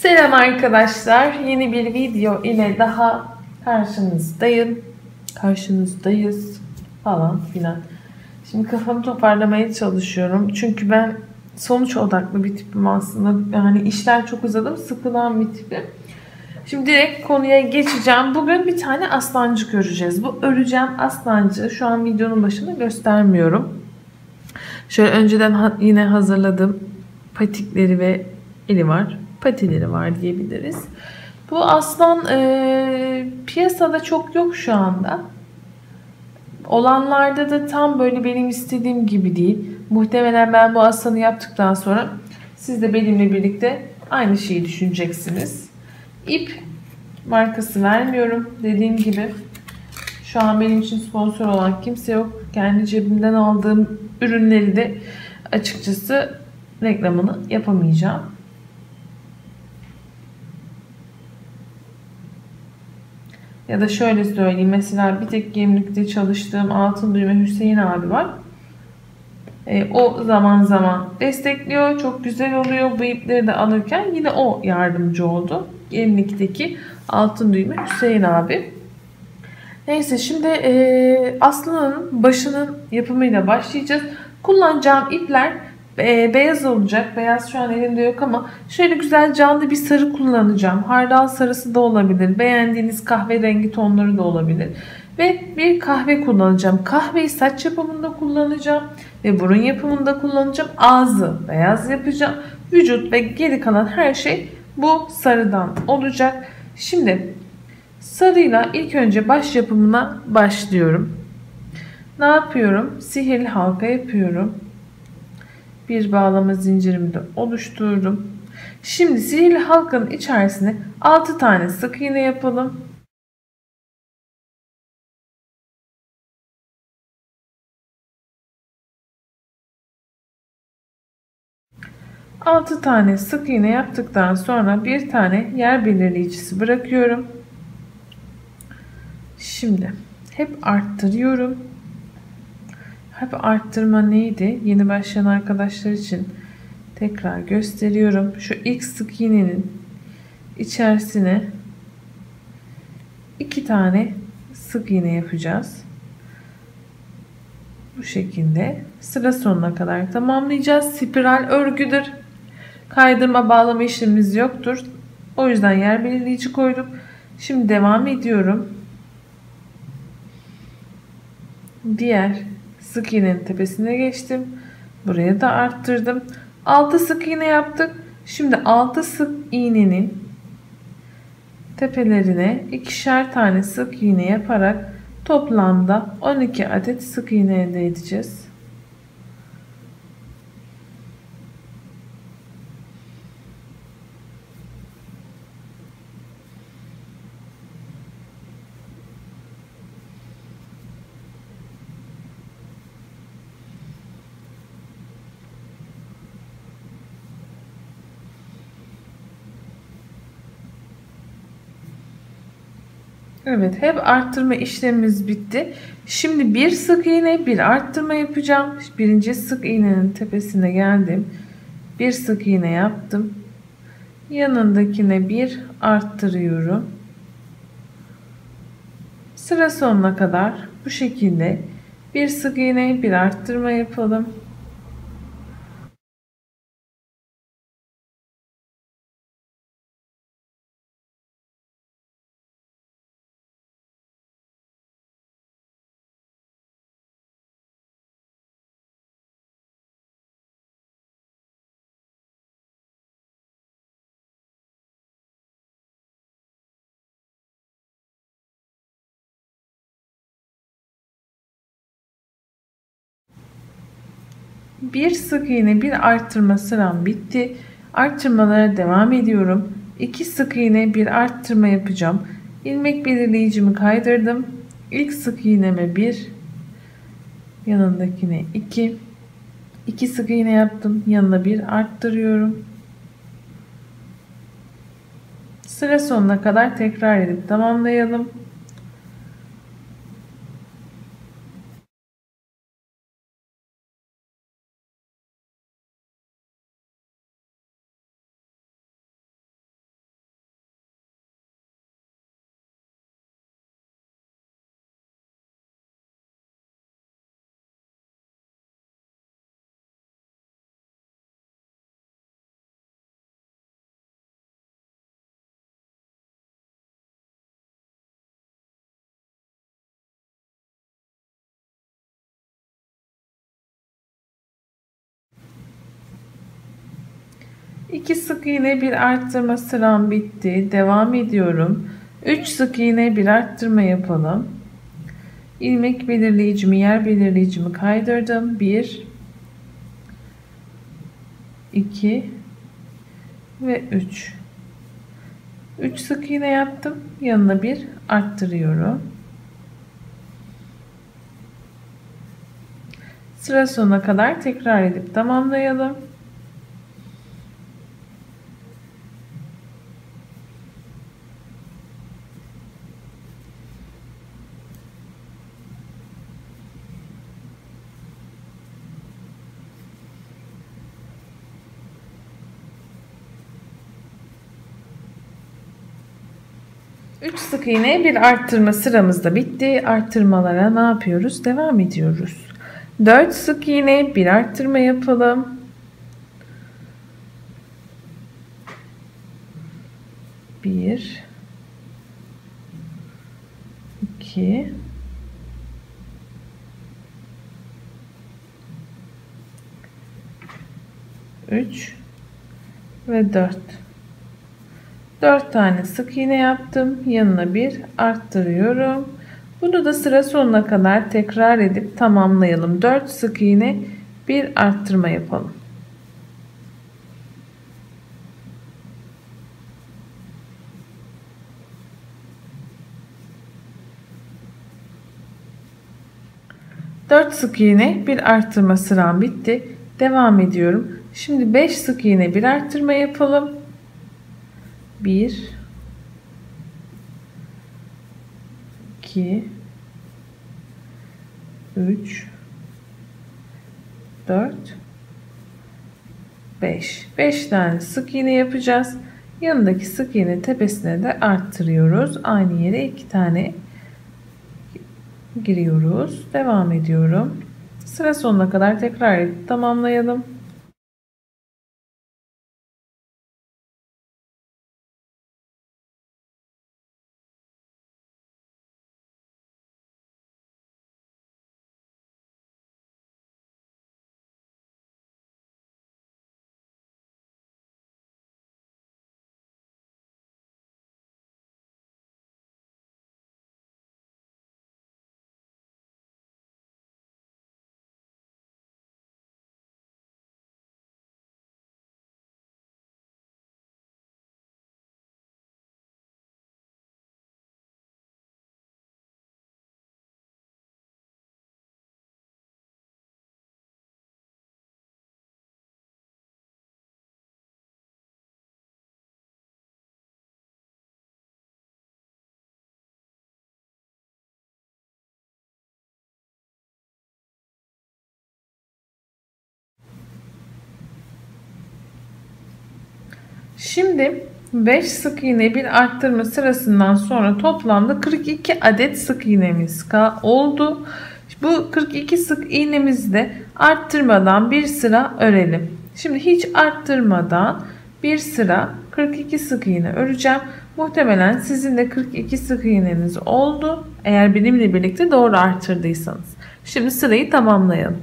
Selam arkadaşlar. Yeni bir video ile daha karşınızdayız falan filan. Şimdi kafamı toparlamaya çalışıyorum. Çünkü ben sonuç odaklı bir tipim aslında. Yani işler çok uzadı, sıkılan bir tipim. Şimdi direkt konuya geçeceğim. Bugün bir tane aslancık göreceğiz. Bu öreceğim aslancığı şu an videonun başında göstermiyorum. Şöyle önceden yine hazırladığım patikleri ve eli var. Patileri var diyebiliriz. Bu aslan piyasada çok yok şu anda. Olanlarda da tam böyle benim istediğim gibi değil. Muhtemelen ben bu aslanı yaptıktan sonra siz de benimle birlikte aynı şeyi düşüneceksiniz. İp markası vermiyorum. Dediğim gibi şu an benim için sponsor olan kimse yok. Kendi cebimden aldığım ürünleri de açıkçası reklamını yapamayacağım. Ya da şöyle söyleyeyim. Mesela bir tek gemlikte çalıştığım altın düğme Hüseyin abi var. O zaman zaman destekliyor. Çok güzel oluyor. Bu ipleri de alırken yine o yardımcı oldu. Gemlikteki altın düğme Hüseyin abi. Neyse şimdi aslanın başının yapımıyla başlayacağız. Kullanacağım ipler beyaz olacak. Beyaz şu an elimde yok ama şöyle güzel canlı bir sarı kullanacağım. Hardal sarısı da olabilir. Beğendiğiniz kahverengi tonları da olabilir. Ve bir kahve kullanacağım. Kahveyi saç yapımında kullanacağım. Ve burun yapımında kullanacağım. Ağzı beyaz yapacağım. Vücut ve geri kalan her şey bu sarıdan olacak. Şimdi sarıyla ilk önce baş yapımına başlıyorum. Ne yapıyorum? Sihirli halka yapıyorum. Bir bağlama zincirimi de oluşturdum. Şimdi sihirli halkanın içerisine 6 tane sık iğne yapalım. Altı tane sık iğne yaptıktan sonra bir tane yer belirleyicisi bırakıyorum. Şimdi hep arttırıyorum. Hep arttırma neydi? Yeni başlayan arkadaşlar için tekrar gösteriyorum. Şu ilk sık iğnenin içerisine 2 tane sık iğne yapacağız. Bu şekilde sıra sonuna kadar tamamlayacağız. Spiral örgüdür. Kaydırma bağlama işlemimiz yoktur. O yüzden yer belirleyici koyduk. Şimdi devam ediyorum. Diğer sık iğnenin tepesine geçtim. Buraya da arttırdım. 6 sık iğne yaptık. Şimdi 6 sık iğnenin tepelerine ikişer tane sık iğne yaparak toplamda 12 adet sık iğne elde edeceğiz. Evet, hep arttırma işlemimiz bitti. Şimdi bir sık iğne, bir arttırma yapacağım. Birinci sık iğnenin tepesine geldim. Bir sık iğne yaptım. Yanındakine bir arttırıyorum. Sıra sonuna kadar bu şekilde bir sık iğne, bir arttırma yapalım. Bir sık iğne, bir arttırma sıram bitti. Arttırmalara devam ediyorum. 2 sık iğne, bir arttırma yapacağım. İlmek belirleyicimi kaydırdım. İlk sık iğneme 1, yanındakine 2. 2 sık iğne yaptım. Yanına bir arttırıyorum. Sıra sonuna kadar tekrar edip tamamlayalım. 2 sık iğne bir arttırma sıram bitti. Devam ediyorum. 3 sık iğne bir arttırma yapalım. İlmek belirleyicimi, yer belirleyicimi kaydırdım. 1 2 ve 3. 3 sık iğne yaptım. Yanına bir arttırıyorum. Sıra sonuna kadar tekrar edip tamamlayalım. Üç sık iğne bir arttırma sıramız da bitti. Arttırmalara ne yapıyoruz? Devam ediyoruz. 4 sık iğne bir arttırma yapalım. 1 2 3 ve 4. 4 tane sık iğne yaptım. Yanına bir arttırıyorum. Bunu da sıra sonuna kadar tekrar edip tamamlayalım. 4 sık iğne bir arttırma yapalım. Dört sık iğne bir arttırma sıram bitti. Devam ediyorum. Şimdi 5 sık iğne bir arttırma yapalım. 1 2 3 4 5. 5 tane sık iğne yapacağız. Yanındaki sık iğne tepesine de arttırıyoruz. Aynı yere 2 tane giriyoruz. Devam ediyorum. Sıra sonuna kadar tekrar edip tamamlayalım. Şimdi 5 sık iğne bir arttırma sırasından sonra toplamda 42 adet sık iğnemiz oldu. Bu 42 sık iğnemizi de arttırmadan bir sıra örelim. Şimdi hiç arttırmadan bir sıra 42 sık iğne öreceğim. Muhtemelen sizin de 42 sık iğneniz oldu. Eğer benimle birlikte doğru arttırdıysanız. Şimdi sırayı tamamlayalım.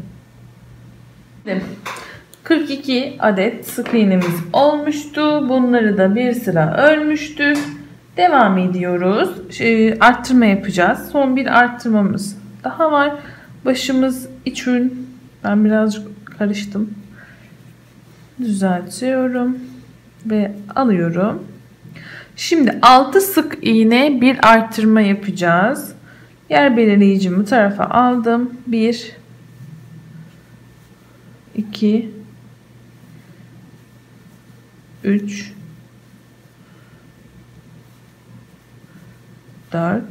42 adet sık iğnemiz olmuştu. Bunları da bir sıra örmüştük. Devam ediyoruz. Arttırma yapacağız. Son bir arttırmamız daha var. Başımız iç ün. Ben birazcık karıştım. Düzeltiyorum ve alıyorum. Şimdi 6 sık iğne bir arttırma yapacağız. Yer belirleyicimi bu tarafa aldım. 1 2 3 4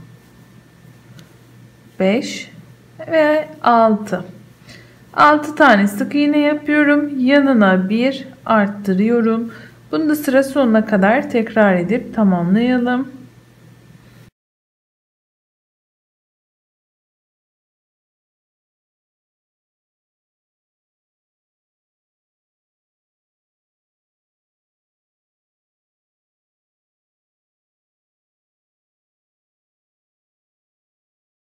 5 ve 6. 6 tane sık iğne yapıyorum. Yanına bir arttırıyorum. Bunu da sıra sonuna kadar tekrar edip tamamlayalım.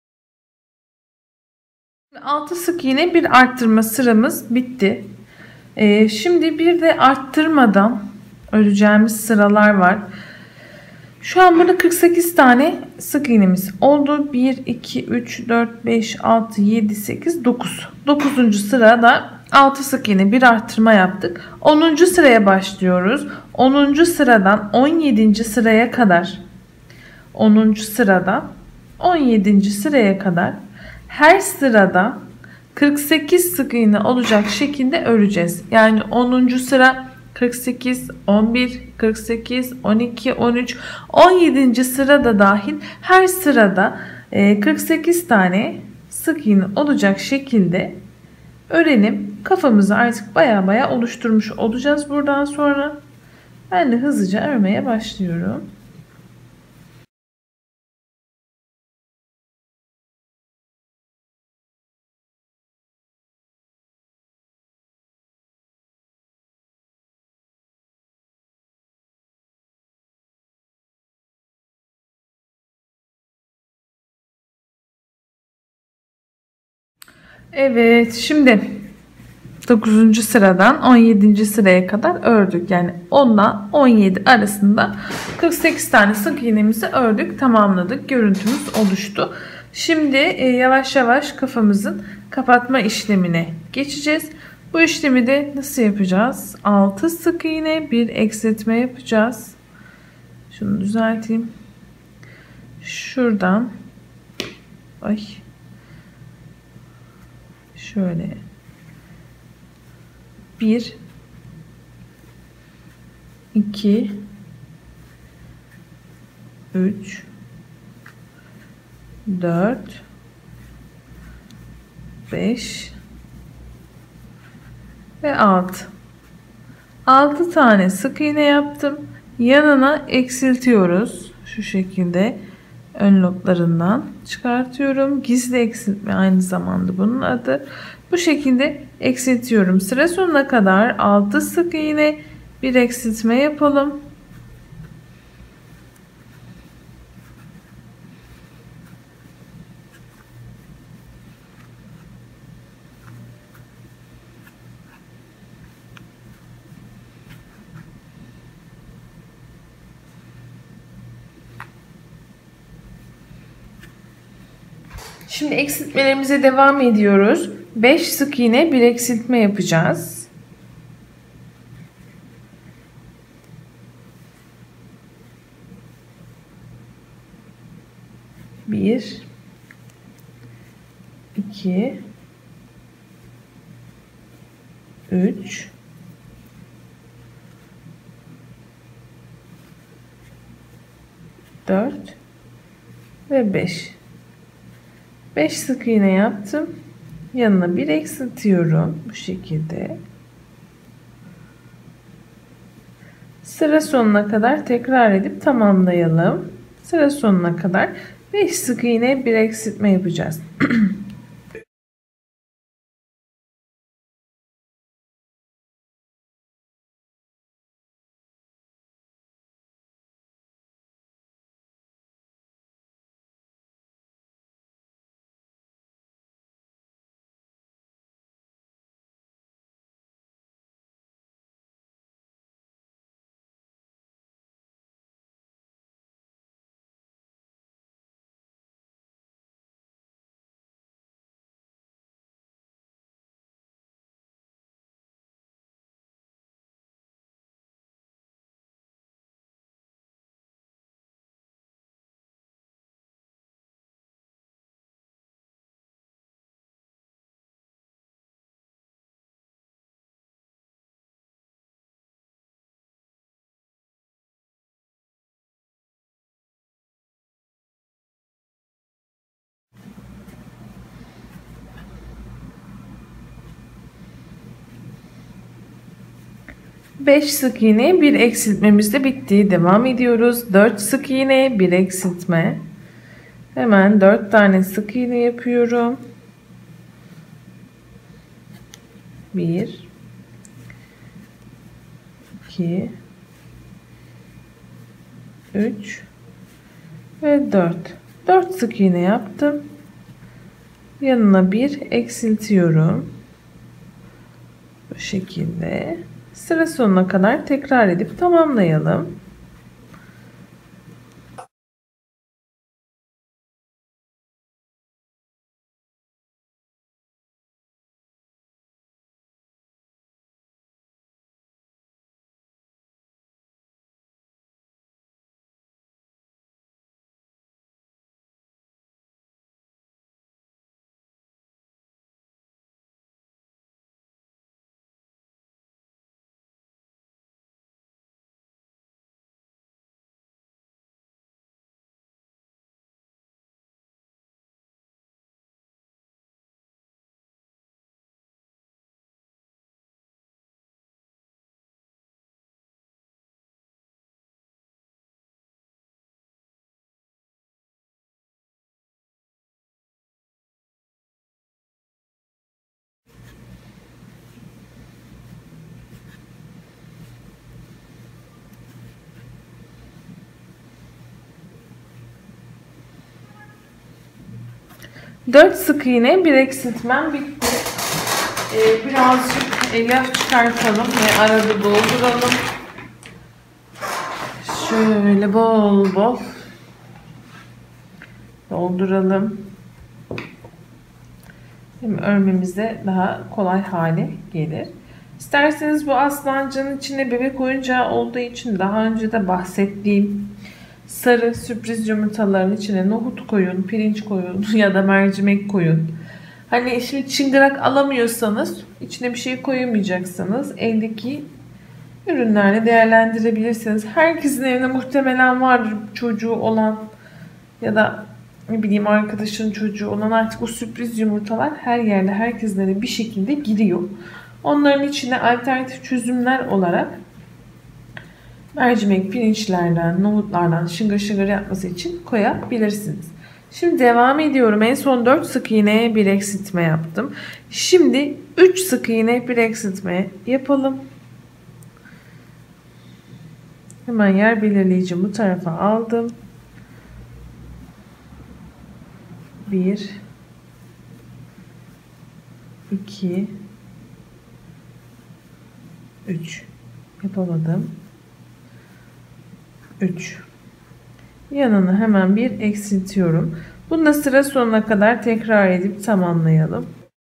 Altı sık iğne bir arttırma sıramız bitti. Şimdi bir de arttırmadan öreceğimiz sıralar var. Şu an burada 48 tane sık iğnemiz oldu. 1, 2, 3, 4, 5, 6, 7, 8, 9. 9. sırada 6 sık iğne bir arttırma yaptık. 10. sıraya başlıyoruz. 10. sıradan 17. sıraya kadar 10. sıradan 17. sıraya kadar her sırada 48 sık iğne olacak şekilde öreceğiz. Yani 10. sıra 48, 11, 48, 12, 13, 17. sırada dahil her sırada 48 tane sık iğne olacak şekilde örelim. Kafamızı artık baya oluşturmuş olacağız buradan sonra. Ben de hızlıca örmeye başlıyorum. Evet, şimdi 9. sıradan 17. sıraya kadar ördük. Yani 10 ile 17 arasında 48 tane sık iğnemizi ördük, tamamladık. Görüntümüz oluştu. Şimdi yavaş yavaş kafamızın kapatma işlemine geçeceğiz. Bu işlemi de nasıl yapacağız? 6 sık iğne, bir eksiltme yapacağız. Şunu düzelteyim. Şuradan şöyle 1, 2, 3, 4, 5 ve 6. 6 tane sık iğne yaptım. Yanına eksiltiyoruz. Şu şekilde ön loblarından çıkartıyorum. Gizli eksiltme aynı zamanda bunun adı. Bu şekilde eksiltiyorum. Sıra sonuna kadar 6 sık iğne, bir eksiltme yapalım. Şimdi eksiltmelerimize devam ediyoruz. 5 sık iğne, bir eksiltme yapacağız. Bir, 2, 3, 4 ve 5. 5 sık iğne yaptım. Yanına bir eksiltiyorum. Bu şekilde. Sıra sonuna kadar tekrar edip tamamlayalım. Sıra sonuna kadar 5 sık iğne, bir eksiltme yapacağız. Beş sık iğne, bir eksiltmemiz de bitti. Devam ediyoruz. 4 sık iğne, bir eksiltme. Hemen 4 tane sık iğne yapıyorum. 1, 2, 3 ve 4. 4 sık iğne yaptım. Yanına bir eksiltiyorum. Bu şekilde sıra sonuna kadar tekrar edip tamamlayalım. Dört sık iğne, bir eksiltmem bitti. Birazcık elyaf çıkartalım ve arada dolduralım. Şöyle bol bol dolduralım. Hem örmemize daha kolay hale gelir. İsterseniz bu aslancının içine bebek oyuncağı olduğu için daha önce de bahsettiğim sarı sürpriz yumurtaların içine nohut koyun, pirinç koyun ya da mercimek koyun. Hani şimdi çıngırak alamıyorsanız, içine bir şey koyamayacaksanız eldeki ürünlerle değerlendirebilirsiniz. Herkesin evinde muhtemelen vardır çocuğu olan ya da ne bileyim arkadaşın çocuğu olan, artık o sürpriz yumurtalar her yerde herkesin evine bir şekilde giriyor. Onların içine alternatif çözümler olarak mercimek, pirinçlerden, nohutlardan şıngır şıngır yapması için koyabilirsiniz. Şimdi devam ediyorum. En son 4 sık iğneye bir eksiltme yaptım. Şimdi 3 sık iğne bir eksiltme yapalım. Hemen yer belirleyici bu tarafa aldım. 1 2 3 yapamadım. 3 yanına hemen bir eksiltiyorum. Bunu da sıra sonuna kadar tekrar edip tamamlayalım.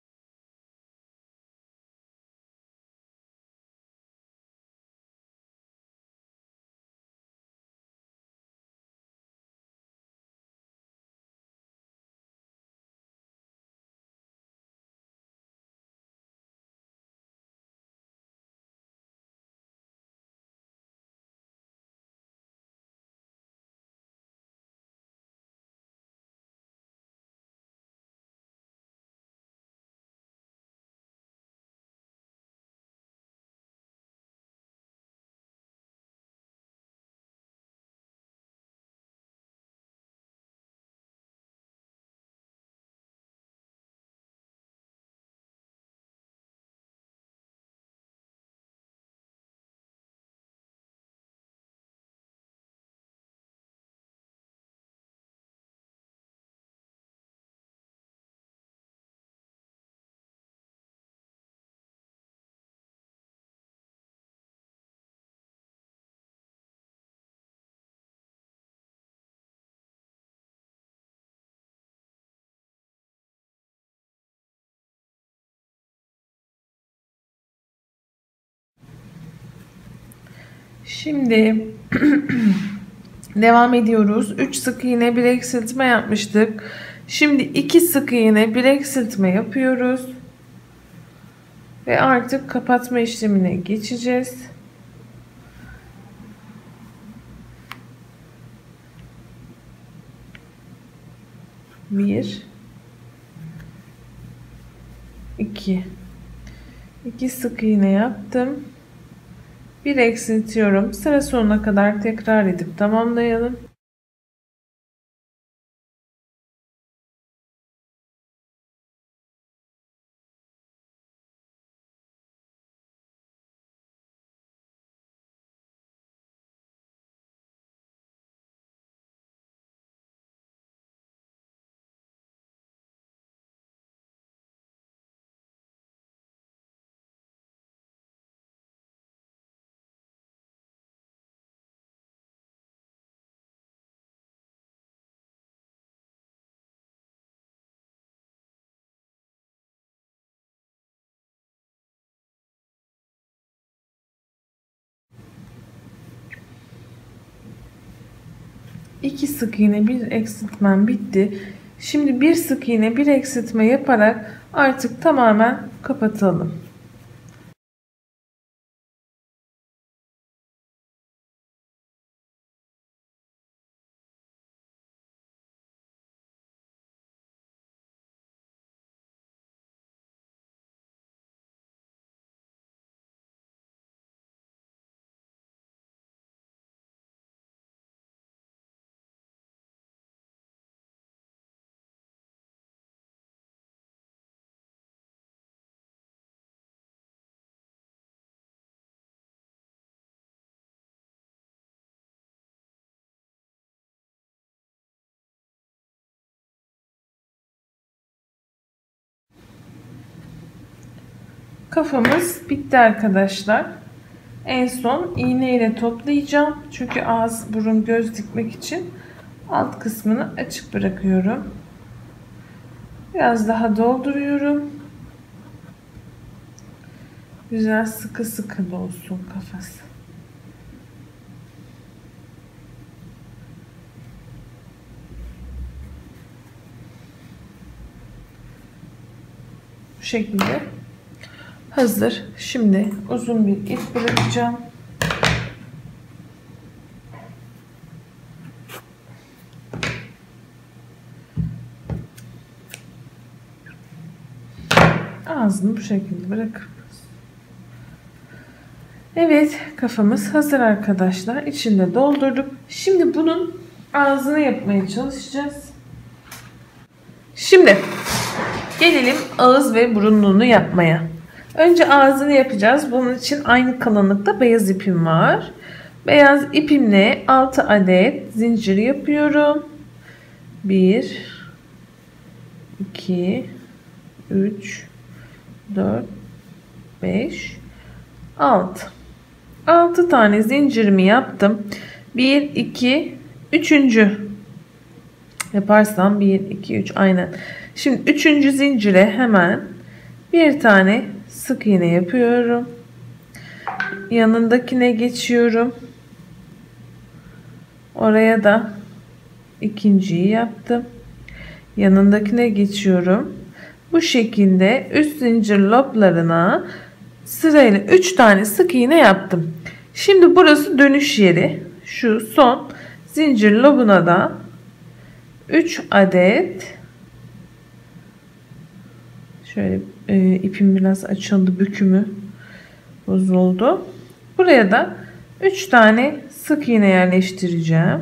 Şimdi devam ediyoruz. 3 sık iğne bir eksiltme yapmıştık. Şimdi 2 sık iğne bir eksiltme yapıyoruz. Ve artık kapatma işlemine geçeceğiz. Bir, iki sık iğne yaptım. Bir eksiltiyorum. Sıra sonuna kadar tekrar edip tamamlayalım. 2 sık iğne bir eksiltmem bitti. Şimdi bir sık iğne bir eksiltme yaparak artık tamamen kapatalım. Kafamız bitti arkadaşlar. En son iğne ile toplayacağım. Çünkü ağız, burun, göz dikmek için alt kısmını açık bırakıyorum. Biraz daha dolduruyorum. Güzel sıkı sıkı dolsun kafası. Bu şekilde hazır. Şimdi uzun bir ip bırakacağım. Ağzını bu şekilde bırakırız. Evet, kafamız hazır arkadaşlar. İçinde doldurduk. Şimdi bunun ağzını yapmaya çalışacağız. Şimdi gelelim ağız ve burunluğunu yapmaya. Önce ağzını yapacağız. Bunun için aynı kalınlıkta beyaz ipim var. Beyaz ipimle 6 adet zincir yapıyorum. 1 2 3 4 5 6 tane zincirimi yaptım. 1 2 3. yaparsam 1 2 3 aynen. Şimdi 3. zincire hemen bir tane sık iğne yapıyorum. Yanındakine geçiyorum. Oraya da ikinciyi yaptım. Yanındakine geçiyorum. Bu şekilde üst zincir loblarına sırayla 3 tane sık iğne yaptım. Şimdi burası dönüş yeri. Şu son zincir lobuna da 3 adet, şöyle ipim biraz açıldı, bükümü bozuldu. Buraya da 3 tane sık iğne yerleştireceğim.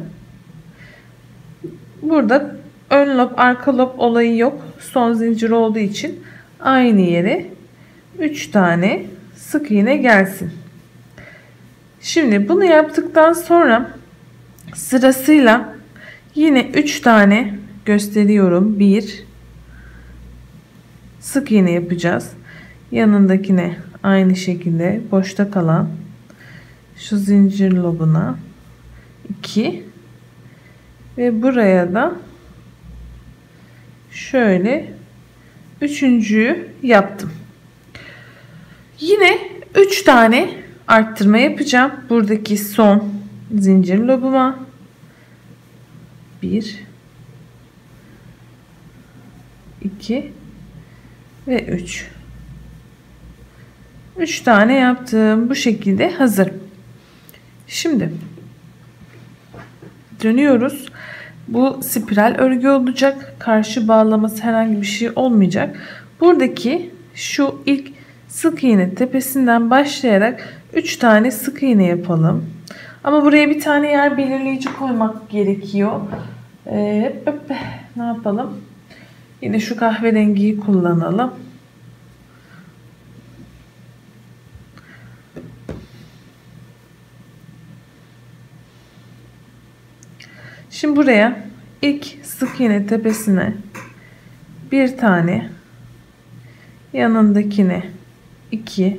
Burada ön lob arka lob olayı yok. Son zincir olduğu için aynı yere 3 tane sık iğne gelsin. Şimdi bunu yaptıktan sonra sırasıyla yine 3 tane gösteriyorum. 1 sık iğne yapacağız. Yanındakine aynı şekilde boşta kalan şu zincir lobuna 2 ve buraya da şöyle üçüncüyü yaptım. Yine 3 tane arttırma yapacağım. Buradaki son zincir lobuma 1 2 ve 3 tane yaptım. Bu şekilde hazır. Şimdi dönüyoruz. Bu spiral örgü olacak. Karşı bağlaması herhangi bir şey olmayacak. Buradaki şu ilk sık iğne tepesinden başlayarak 3 tane sık iğne yapalım. Ama buraya bir tane yer belirleyici koymak gerekiyor. Ne yapalım? Yine şu kahverengiyi kullanalım. Şimdi buraya ilk sık iğne tepesine bir tane, yanındakine 2,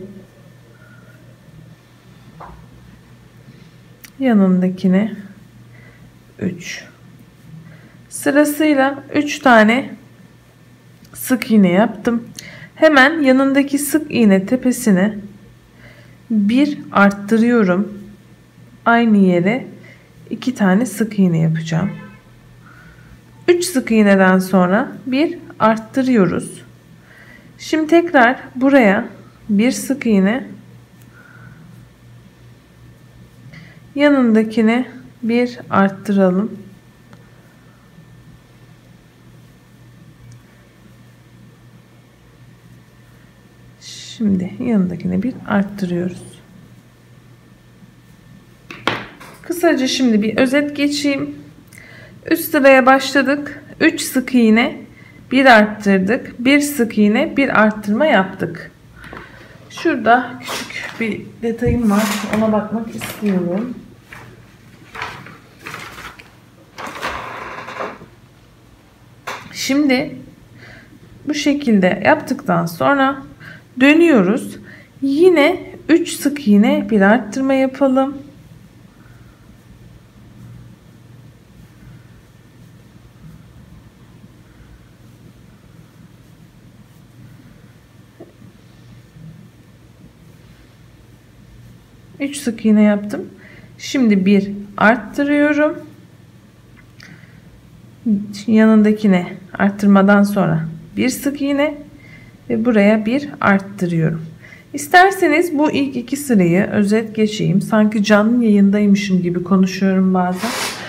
yanındakine 3. Sırasıyla 3 tane sık iğne yaptım. Hemen yanındaki sık iğne tepesine bir arttırıyorum. Aynı yere 2 tane sık iğne yapacağım. 3 sık iğneden sonra bir arttırıyoruz. Şimdi tekrar buraya bir sık iğne, yanındakine bir arttıralım. Şimdi yanındakine bir arttırıyoruz. Kısaca şimdi bir özet geçeyim. Üst sıraya başladık. 3 sık iğne, bir arttırdık. Bir sık iğne, bir arttırma yaptık. Şurada küçük bir detayım var. Ona bakmak istiyorum. Şimdi bu şekilde yaptıktan sonra dönüyoruz. Yine 3 sık iğne, bir arttırma yapalım. Üç sık iğne yaptım. Şimdi bir arttırıyorum. Yanındakine arttırmadan sonra bir sık iğne ve buraya bir arttırıyorum. İsterseniz bu ilk iki sırayı özet geçeyim. Sanki canlı yayındaymışım gibi konuşuyorum bazen.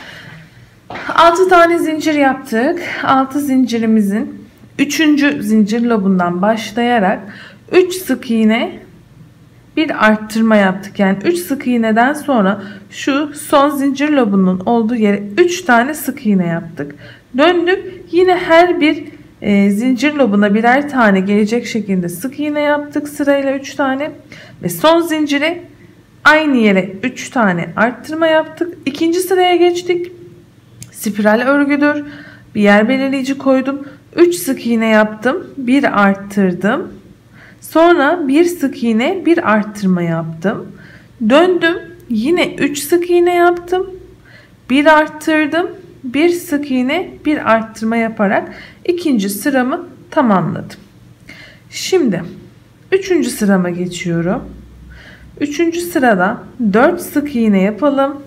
6 tane zincir yaptık. 6 zincirimizin 3. zincir lobundan başlayarak 3 sık iğne, bir arttırma yaptık. Yani 3 sık iğneden sonra şu son zincir lobunun olduğu yere 3 tane sık iğne yaptık. Döndük. Yine her bir zincir lobuna birer tane gelecek şekilde sık iğne yaptık. Sırayla 3 tane. Ve son zincire aynı yere 3 tane arttırma yaptık. İkinci sıraya geçtik. Spiral örgüdür. Bir yer belirleyici koydum. 3 sık iğne yaptım. Bir arttırdım. Sonra bir sık iğne, bir arttırma yaptım. Döndüm. Yine 3 sık iğne yaptım. Bir arttırdım. Bir sık iğne, bir arttırma yaparak ikinci sıramı tamamladım. Şimdi 3. sırama geçiyorum. 3. sırada 4 sık iğne yapalım.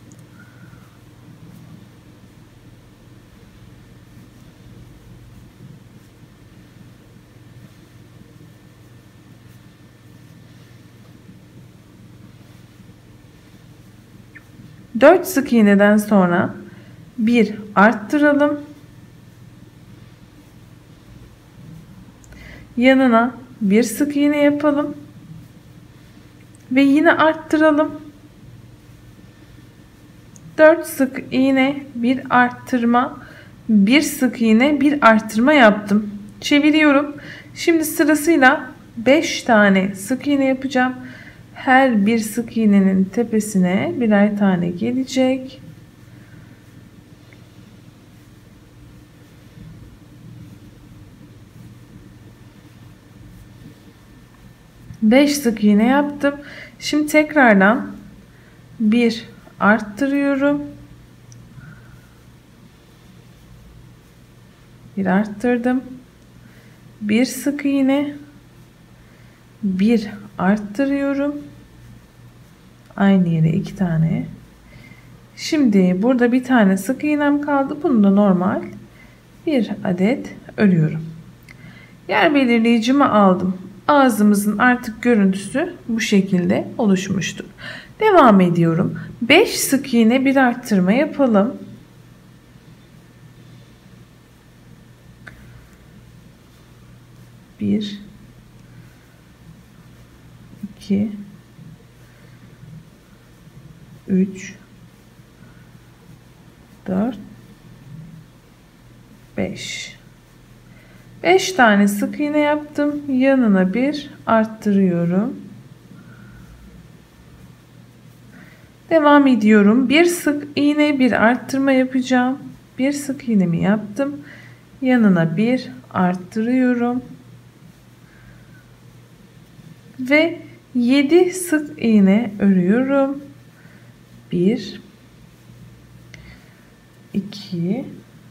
Dört sık iğneden sonra bir arttıralım. Yanına bir sık iğne yapalım. Ve yine arttıralım. 4 sık iğne, bir arttırma, bir sık iğne, bir arttırma yaptım. Çeviriyorum. Şimdi sırasıyla 5 tane sık iğne yapacağım. Her bir sık iğnenin tepesine birer tane gelecek. Beş sık iğne yaptım. Şimdi tekrardan bir arttırıyorum. Bir arttırdım. Bir sık iğne, bir arttırıyorum. Aynı yere 2 tane. Şimdi burada bir tane sık iğnem kaldı. Bunu da normal bir adet örüyorum. Yer belirleyicimi aldım. Ağzımızın artık görüntüsü bu şekilde oluşmuştur. Devam ediyorum. 5 sık iğne, bir arttırma yapalım. Bir, 2, 3, 4, 5. 5 tane sık iğne yaptım. Yanına bir arttırıyorum. Devam ediyorum. Bir sık iğne, bir arttırma yapacağım. Bir sık iğnemi yaptım. Yanına bir arttırıyorum. Ve 7 sık iğne örüyorum. 1, 2,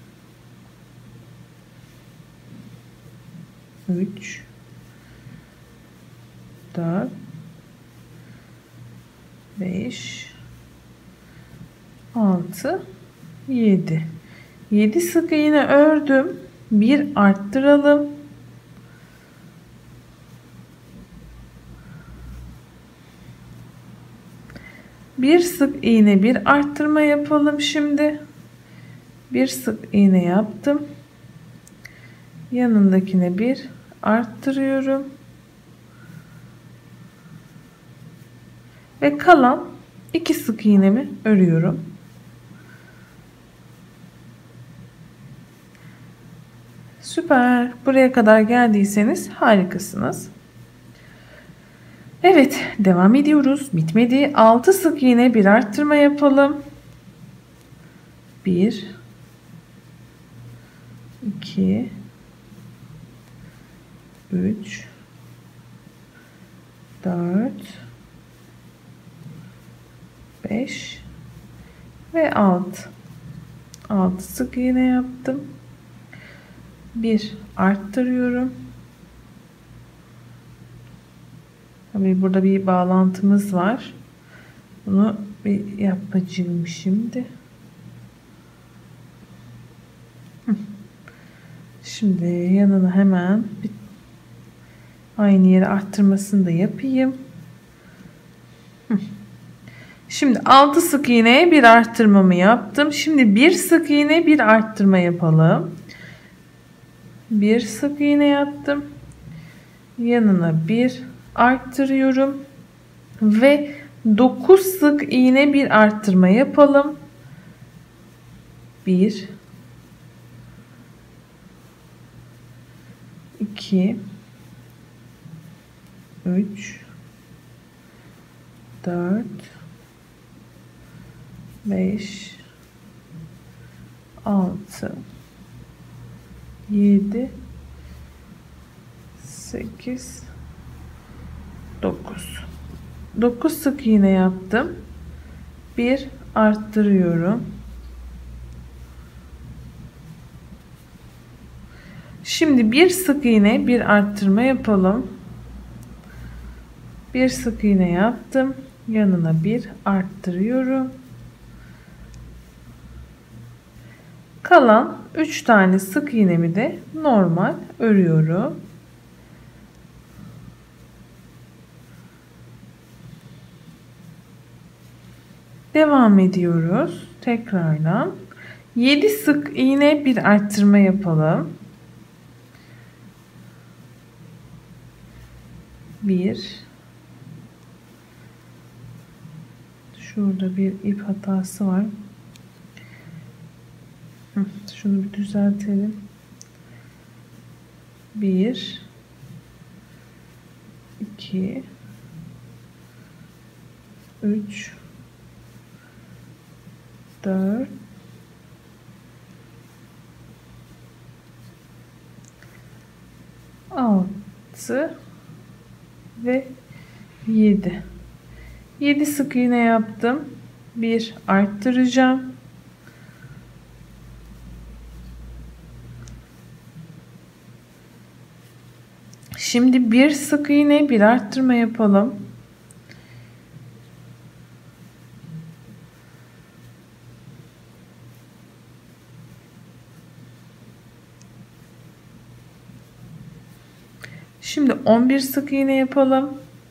3, 4, 5, 6, 7. 7 sık iğne ördüm. Bir arttıralım. Bir sık iğne, bir arttırma yapalım şimdi. Bir sık iğne yaptım. Yanındakine bir arttırıyorum. Ve kalan 2 sık iğnemi örüyorum. Süper. Buraya kadar geldiyseniz harikasınız. Evet, devam ediyoruz. Bitmedi. 6 sık iğne, bir arttırma yapalım. 1 2 3 4 5 ve 6. 6 sık iğne yaptım. Bir arttırıyorum. Tabii burada bir bağlantımız var. Bunu bir yapacağım şimdi. Şimdi yanına hemen aynı yere arttırmasını da yapayım. Şimdi 6 sık iğneye bir arttırmamı yaptım. Şimdi bir sık iğne, bir arttırma yapalım. Bir sık iğne yaptım. Yanına bir arttırıyorum ve 9 sık iğne, bir arttırma yapalım. 1 2 3 4 5 6 7 8 9. 9 sık iğne yaptım. Bir arttırıyorum. Şimdi bir sık iğne, bir arttırma yapalım. Bir sık iğne yaptım. Yanına bir arttırıyorum. Kalan 3 tane sık iğnemi de normal örüyorum. Devam ediyoruz. Tekrardan 7 sık iğne, bir arttırma yapalım. 1 Şurada bir ip hatası var. Şunu bir düzeltelim. 1 2 3 4 6 ve 7. 7 sık iğne yaptım. Bir arttıracağım. Şimdi bir sık iğne, bir arttırma yapalım. Şimdi 11 sık iğne yapalım.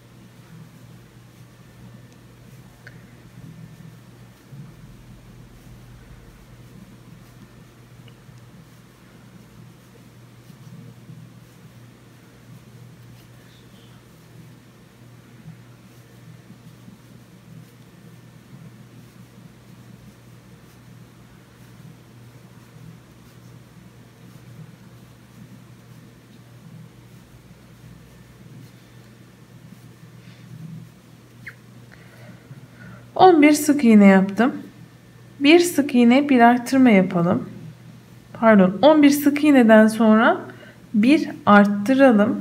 Bir sık iğne yaptım. Bir sık iğne, bir arttırma yapalım. Pardon, 11 sık iğneden sonra bir arttıralım.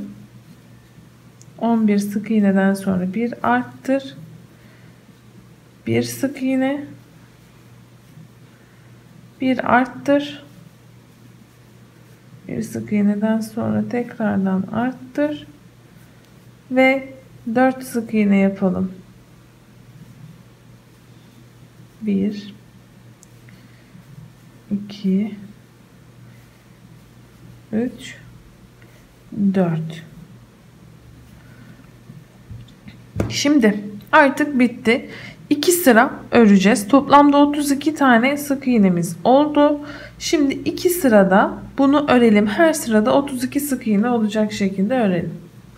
11 sık iğneden sonra bir arttır. Bir sık iğne, bir arttır. Bir sık iğneden sonra tekrardan arttır ve 4 sık iğne yapalım. 1 2 3 4. Şimdi artık bitti. 2 sıra öreceğiz. Toplamda 32 tane sık iğnemiz oldu. Şimdi 2 sırada bunu örelim. Her sırada 32 sık iğne olacak şekilde örelim.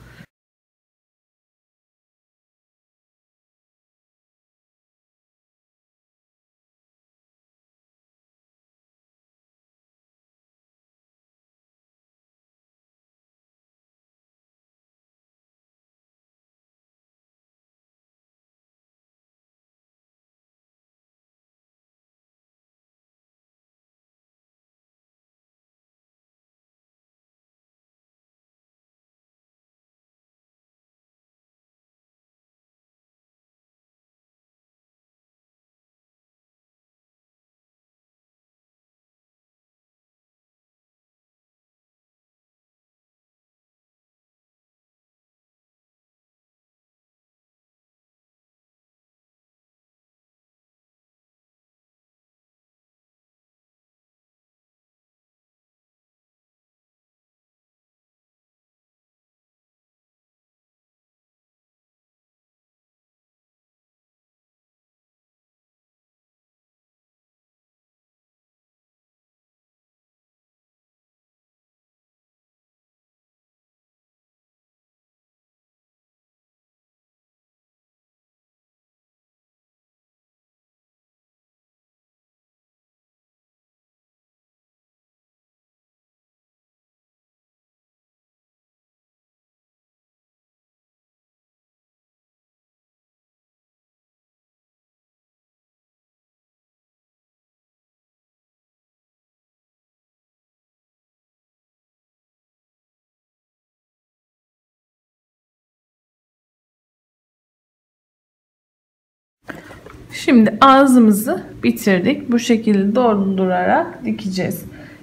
Şimdi ağzımızı bitirdik. Bu şekilde doldurarak dikeceğiz.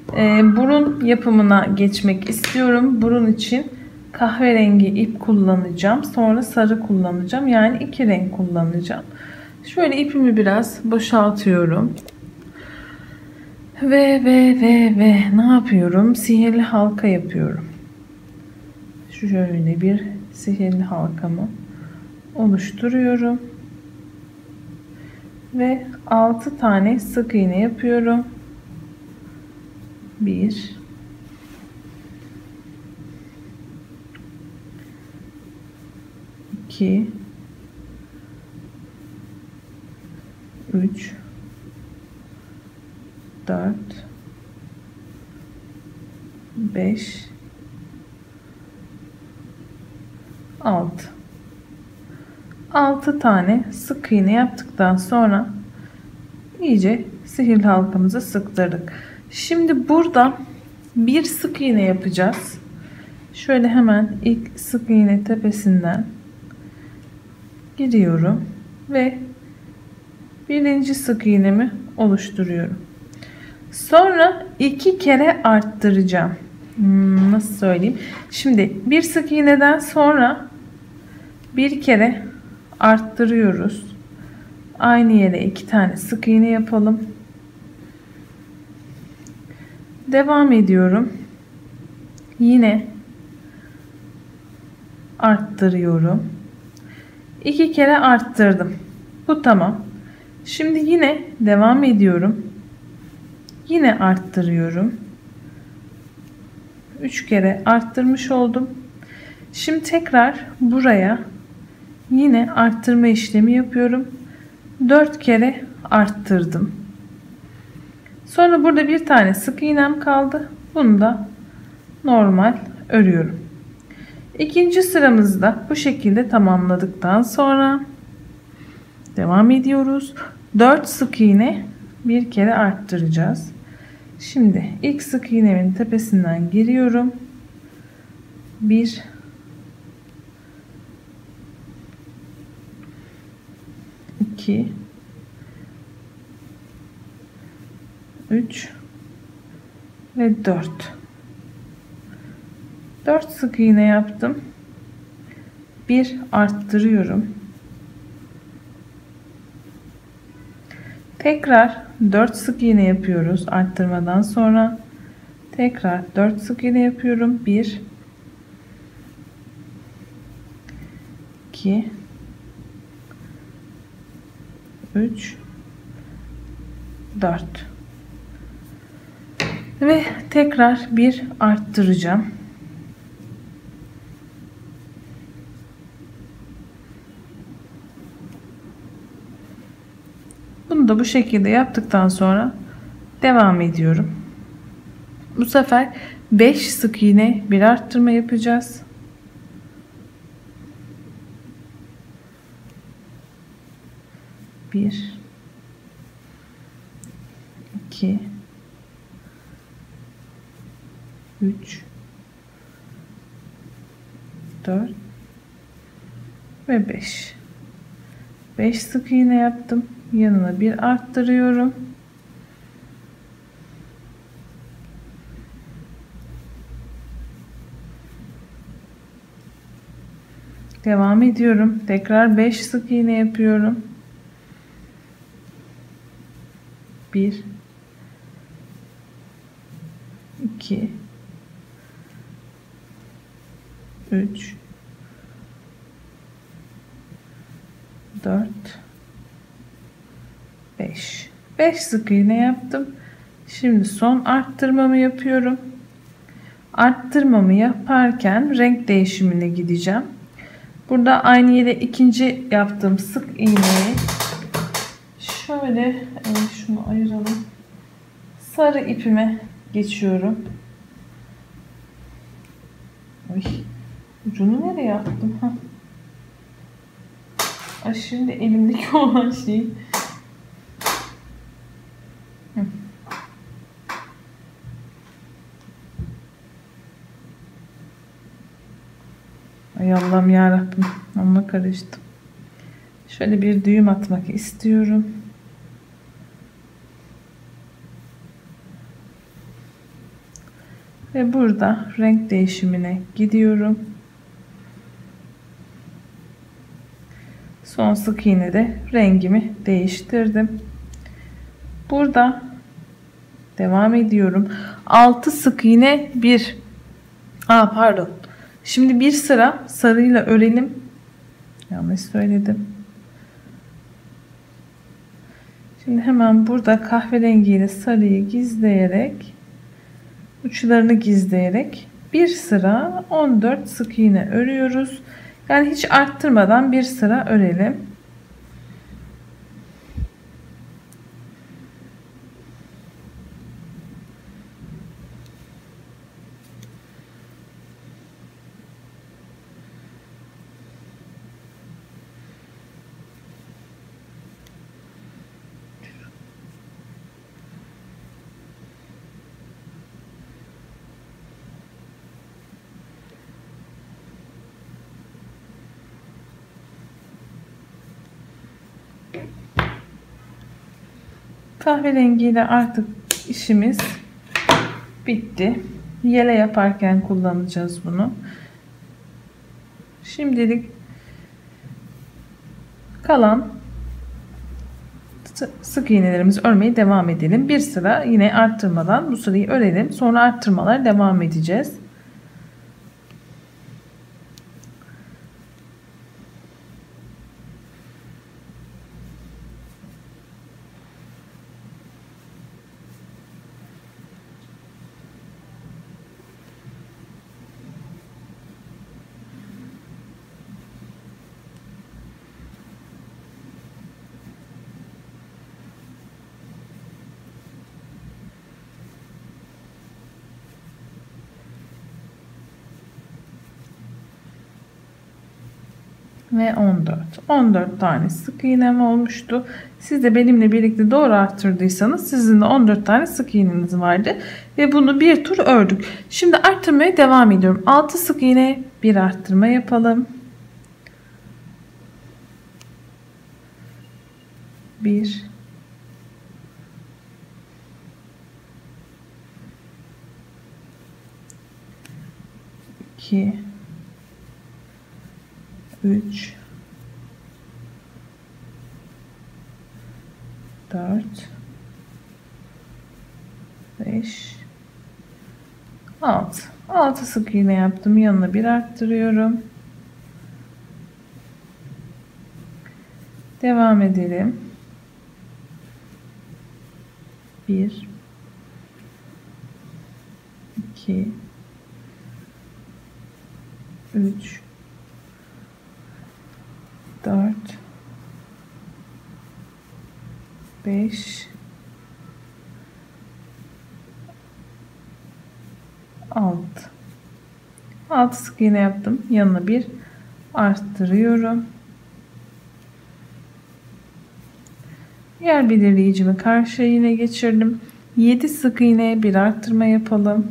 Burun yapımına geçmek istiyorum. Burun için kahverengi ip kullanacağım. Sonra sarı kullanacağım. Yani 2 renk kullanacağım. Şöyle ipimi biraz boşaltıyorum. Ve ne yapıyorum? Sihirli halka yapıyorum. Şöyle bir sihirli halkamı oluşturuyorum. Ve 6 tane sık iğne yapıyorum. 1 2 3 4 5 6 tane sık iğne yaptıktan sonra iyice sihirli halkamızı sıktırdık. Şimdi burada bir sık iğne yapacağız. Şöyle hemen ilk sık iğne tepesinden giriyorum ve birinci sık iğnemi oluşturuyorum. Sonra 2 kere arttıracağım. Nasıl söyleyeyim? Şimdi bir sık iğneden sonra bir kere arttırıyoruz. Aynı yere 2 tane sık iğne yapalım. Devam ediyorum. Yine arttırıyorum. 2 kere arttırdım. Bu tamam. Şimdi yine devam ediyorum. Yine arttırıyorum. 3 kere arttırmış oldum. Şimdi tekrar buraya yine arttırma işlemi yapıyorum. 4 kere arttırdım. Sonra burada bir tane sık iğnem kaldı. Bunu da normal örüyorum. İkinci sıramızda bu şekilde tamamladıktan sonra devam ediyoruz. 4 sık iğne bir kere arttıracağız. Şimdi ilk sık iğnemin tepesinden giriyorum. 1 2 3 ve 4 sık iğne yaptım. Bir arttırıyorum. Tekrar 4 sık iğne yapıyoruz arttırmadan sonra. Tekrar 4 sık iğne yapıyorum. 1 2 3 4 ve tekrar bir arttıracağım. Bunu da bu şekilde yaptıktan sonra devam ediyorum. Bu sefer 5 sık iğne bir arttırma yapacağız. Bir, iki, üç, 4 ve 5. 5 sık iğne yaptım. Yanına bir arttırıyorum. Devam ediyorum. Tekrar 5 sık iğne yapıyorum. 1 2 3 4 5 sık iğne yaptım. Şimdi son arttırmamı yapıyorum. Arttırmamı yaparken renk değişimine gideceğim. Burada aynı yere ikinci yaptığım sık iğneyi şöyle şunu ayıralım. Sarı ipime geçiyorum. Ay, ucunu nereye yaptım? Ay, şimdi elimdeki olan şey. Ay Allah'ım yarabbim, amma karıştım. Şöyle bir düğüm atmak istiyorum. Ve burada renk değişimine gidiyorum. Son sık iğnede rengimi değiştirdim. Burada devam ediyorum. 6 sık iğne bir. Pardon. Şimdi bir sıra sarıyla örelim. Yanlış söyledim. Şimdi hemen burada kahverengiyle sarıyı gizleyerek, uçlarını gizleyerek bir sıra 14 sık iğne örüyoruz. Yani hiç arttırmadan bir sıra örelim. Kahverengiyle artık işimiz bitti. Yele yaparken kullanacağız bunu. Şimdilik kalan sık iğnelerimizi örmeye devam edelim. Bir sıra yine arttırmadan bu sırayı örelim. Sonra arttırmalar devam edeceğiz. Ve 14 tane sık iğnem olmuştu. Siz de benimle birlikte doğru arttırdıysanız sizin de 14 tane sık iğneniz vardı ve bunu bir tur ördük. Şimdi arttırmaya devam ediyorum. 6 sık iğne bir arttırma yapalım. 1 2 3 4 5, 6. 6 sık iğne yaptım. Yanına bir arttırıyorum. Devam edelim. 1, 2, 3, 4, 5, 6. 6 sık iğne yaptım. Yanına bir arttırıyorum. Yer belirleyicimi karşıya yine geçirdim. 7 sık iğneye bir arttırma yapalım.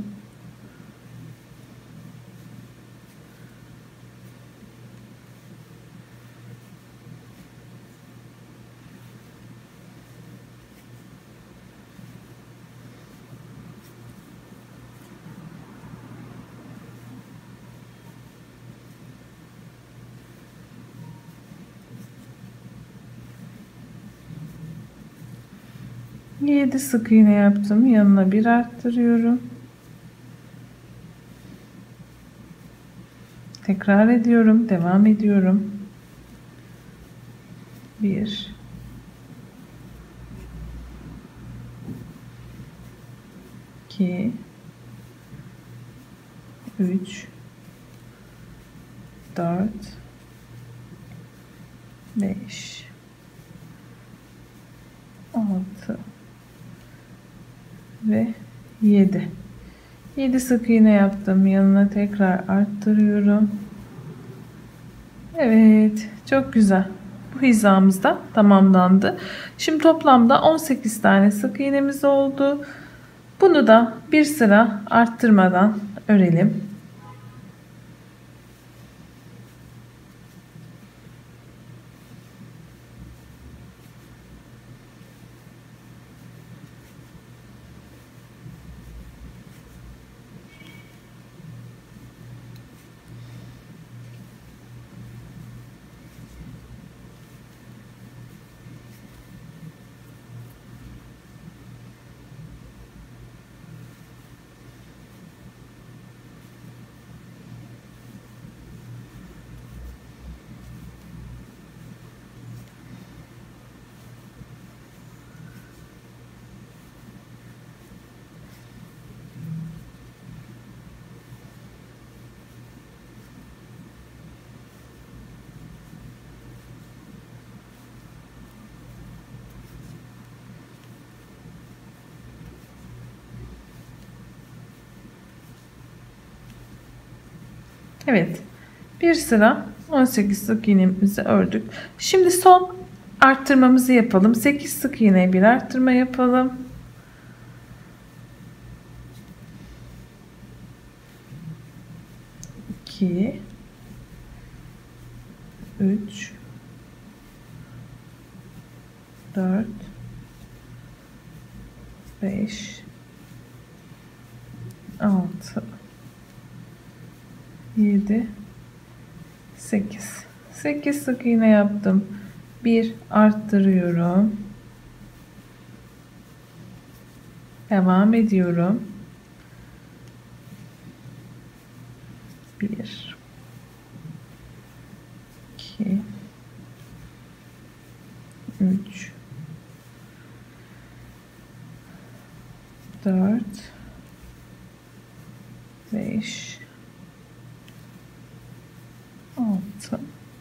Yedi sık iğne yaptım. Yanına bir arttırıyorum. Tekrar ediyorum. Devam ediyorum. 1, 2, 3, 4, 5, 6 ve 7. 7 sık iğne yaptım. Yanına tekrar arttırıyorum. Evet, çok güzel. Bu hizamızda tamamlandı. Şimdi toplamda 18 tane sık iğnemiz oldu. Bunu da bir sıra arttırmadan örelim. Evet, bir sıra 18 sık iğnemizi ördük. Şimdi son arttırmamızı yapalım. 8 sık iğneye bir arttırma yapalım. İki, 3, 4, 5, 6, 7, 8. 8 sık iğne yaptım. Bir arttırıyorum. Devam ediyorum. 1, 2, 3, 4, 5, 6,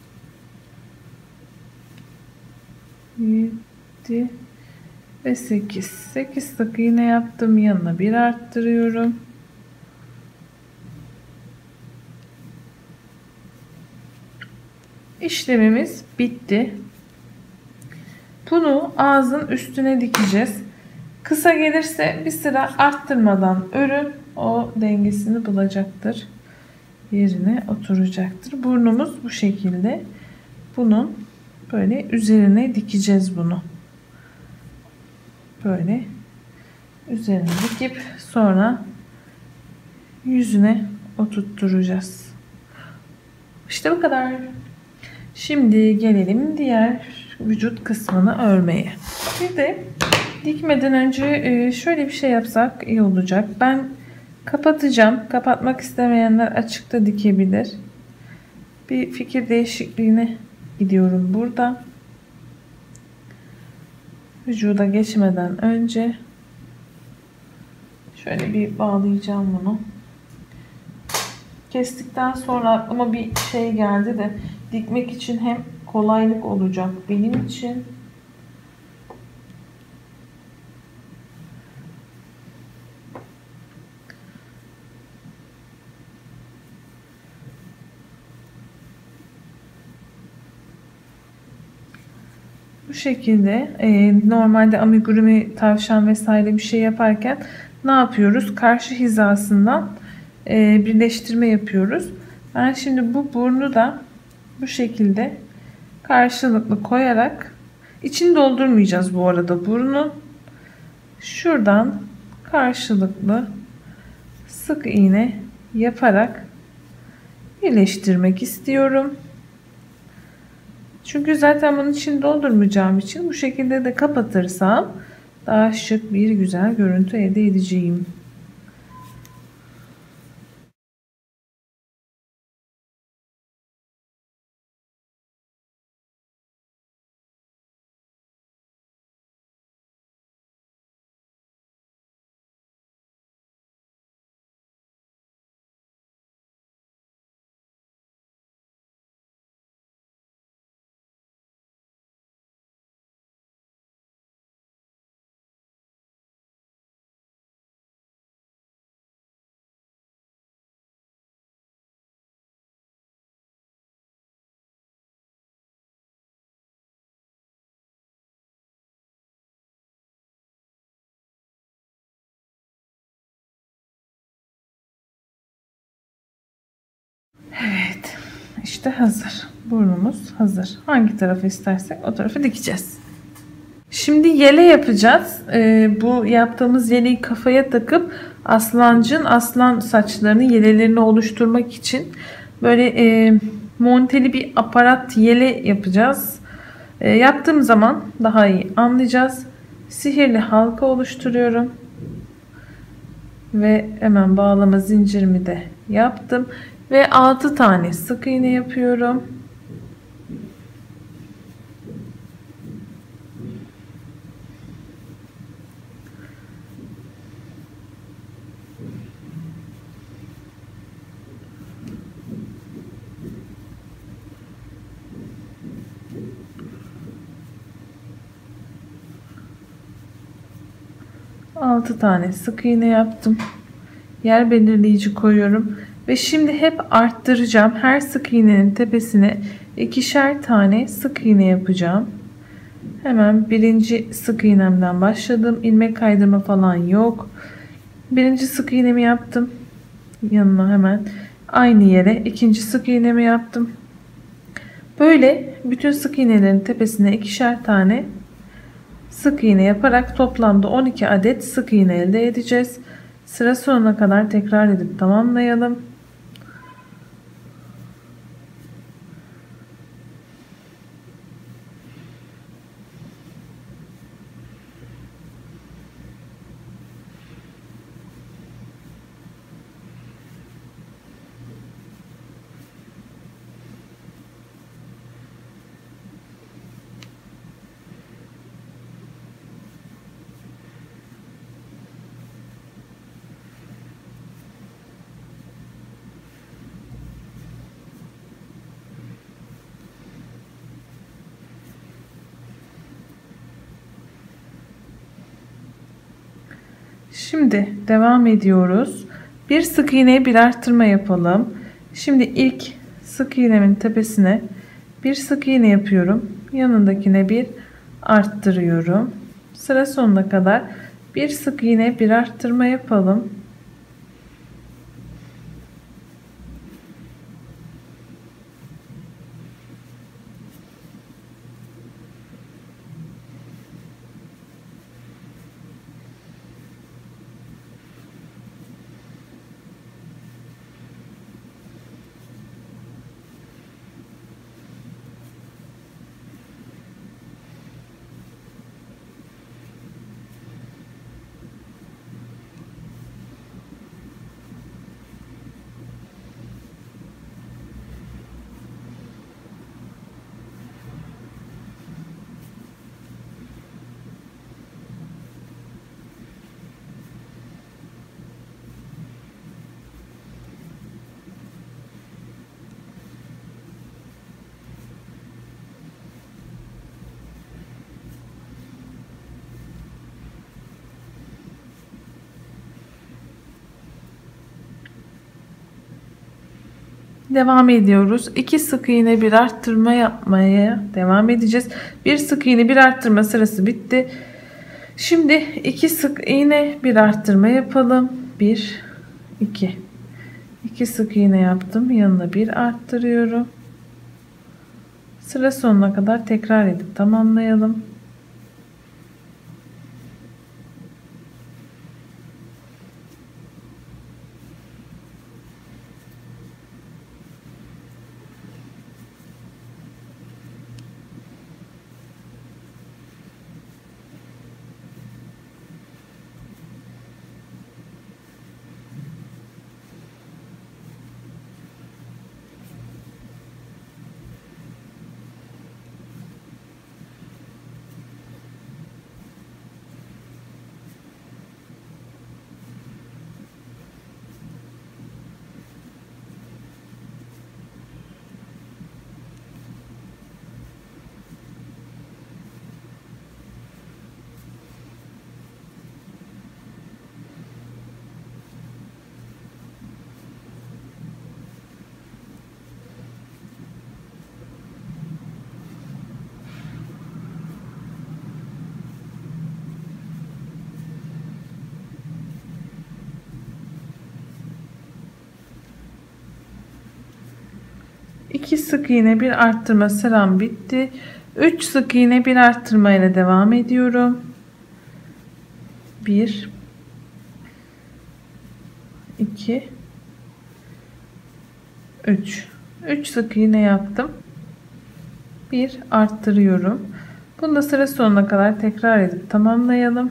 7 ve 8. 8 sık iğne yaptım. Yanına bir arttırıyorum. İşlemimiz bitti. Bunu ağzın üstüne dikeceğiz. Kısa gelirse bir sıra arttırmadan örün. O dengesini bulacaktır. Yerine oturacaktır. Burnumuz bu şekilde. Bunun böyle üzerine dikeceğiz bunu. Böyle üzerine dikip sonra yüzüne oturtturacağız. İşte bu kadar. Şimdi gelelim diğer vücut kısmını örmeye. Bir de Dikmeden önce şöyle bir şey yapsak iyi olacak. Ben kapatacağım. Kapatmak istemeyenler açıkta dikebilir. Bir fikir değişikliğine gidiyorum burada. Vücuda geçmeden önce şöyle bir bağlayacağım bunu. Kestikten sonra aklıma bir şey geldi de dikmek için hem kolaylık olacak benim için. Bu şekilde normalde amigurumi, tavşan vesaire bir şey yaparken ne yapıyoruz? Karşı hizasından birleştirme yapıyoruz. Ben şimdi bu burnu da bu şekilde karşılıklı koyarak, içini doldurmayacağız bu arada burnu. Şuradan karşılıklı sık iğne yaparak birleştirmek istiyorum. Çünkü zaten bunun içini doldurmayacağım için bu şekilde de kapatırsam daha şık bir güzel görüntü elde edeceğim. Evet, işte hazır. Burnumuz hazır. Hangi tarafı istersek o tarafı dikeceğiz. Şimdi yele yapacağız. Bu yaptığımız yeleyi kafaya takıp aslan saçlarını, yelelerini oluşturmak için böyle monteli bir aparat yele yapacağız. Yaptığım zaman daha iyi anlayacağız. Sihirli halka oluşturuyorum. Ve hemen bağlama zincirimi de yaptım. Ve 6 tane sık iğne yapıyorum. Altı tane sık iğne yaptım. Yer belirleyici koyuyorum. Ve şimdi hep arttıracağım. Her sık iğnenin tepesine ikişer tane sık iğne yapacağım. Hemen birinci sık iğnemden başladım. İlmek kaydırma falan yok. Birinci sık iğnemi yaptım. Yanına hemen aynı yere ikinci sık iğnemi yaptım. Böyle bütün sık iğnelerin tepesine ikişer tane sık iğne yaparak toplamda 12 adet sık iğne elde edeceğiz. Sıra sonuna kadar tekrar edip tamamlayalım. Şimdi devam ediyoruz. Bir sık iğneye bir arttırma yapalım. Şimdi ilk sık iğnemin tepesine bir sık iğne yapıyorum. Yanındakine bir arttırıyorum. Sıra sonuna kadar bir sık iğne bir arttırma yapalım. Devam ediyoruz. 2 sık iğne bir arttırma yapmaya devam edeceğiz. Bir sık iğne bir arttırma sırası bitti. Şimdi 2 sık iğne bir arttırma yapalım. 1 2 2 sık iğne yaptım. Yanına bir arttırıyorum. Sıra sonuna kadar tekrar edip tamamlayalım. İki sık iğne bir arttırma sıram bitti. 3 sık iğne bir arttırma ile devam ediyorum. 1 2 3 3 sık iğne yaptım. Bir arttırıyorum. Bunu da sıra sonuna kadar tekrar edip tamamlayalım.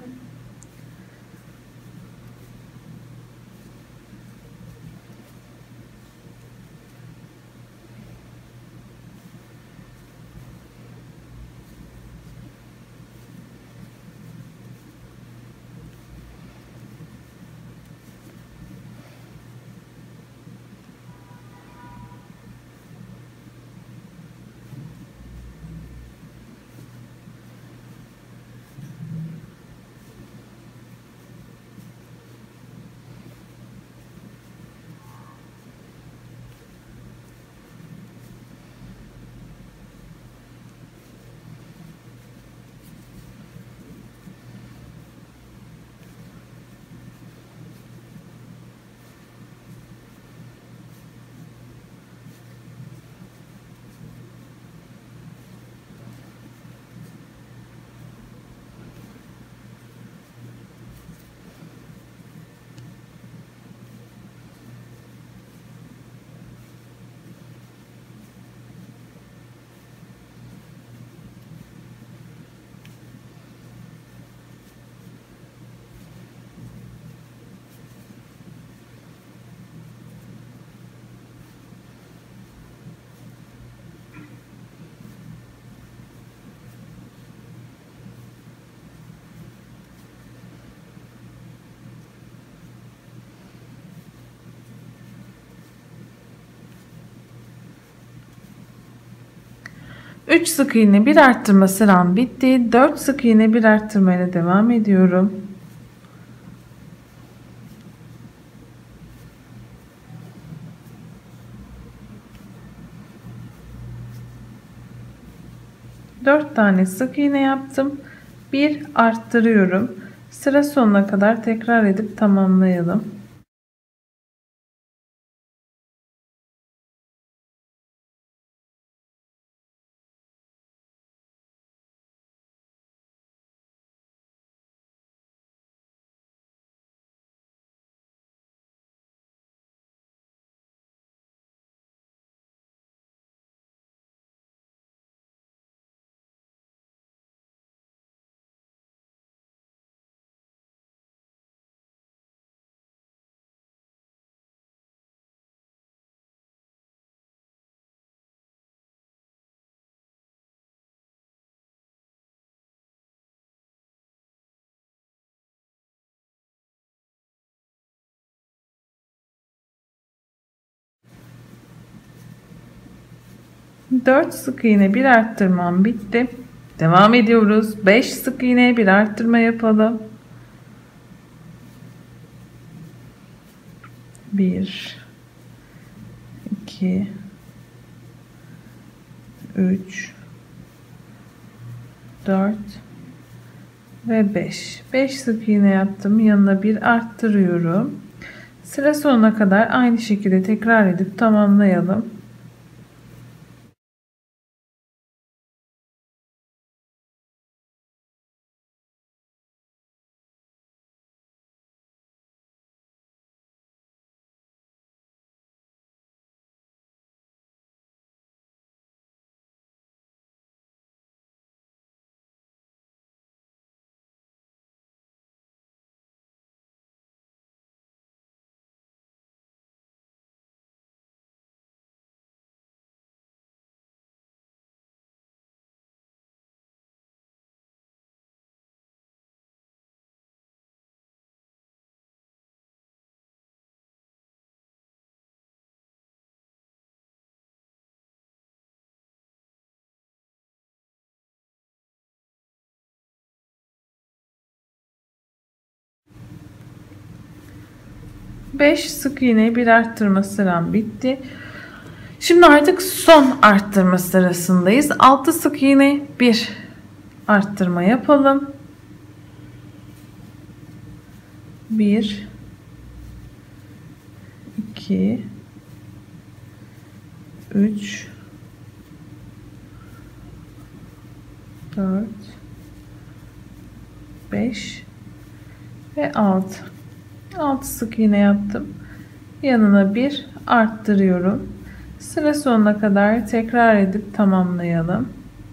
Üç sık iğne bir arttırma sıram bitti. 4 sık iğne bir arttırma ile devam ediyorum. 4 tane sık iğne yaptım. Bir arttırıyorum. Sıra sonuna kadar tekrar edip tamamlayalım. Dört sık iğne bir arttırmam bitti. Devam ediyoruz. 5 sık iğne bir arttırma yapalım. 1 2 2, 3, 4 ve 5. 5 sık iğne yaptım. Yanına bir arttırıyorum. Sıra sonuna kadar aynı şekilde tekrar edip tamamlayalım. Beş sık iğne bir arttırma sıram bitti. Şimdi artık son arttırma sırasındayız. 6 sık iğne bir arttırma yapalım. 1, 2, 3, 4, 5 ve 6. 6 sık iğne yaptım. Yanına bir arttırıyorum. Sıra sonuna kadar tekrar edip tamamlayalım.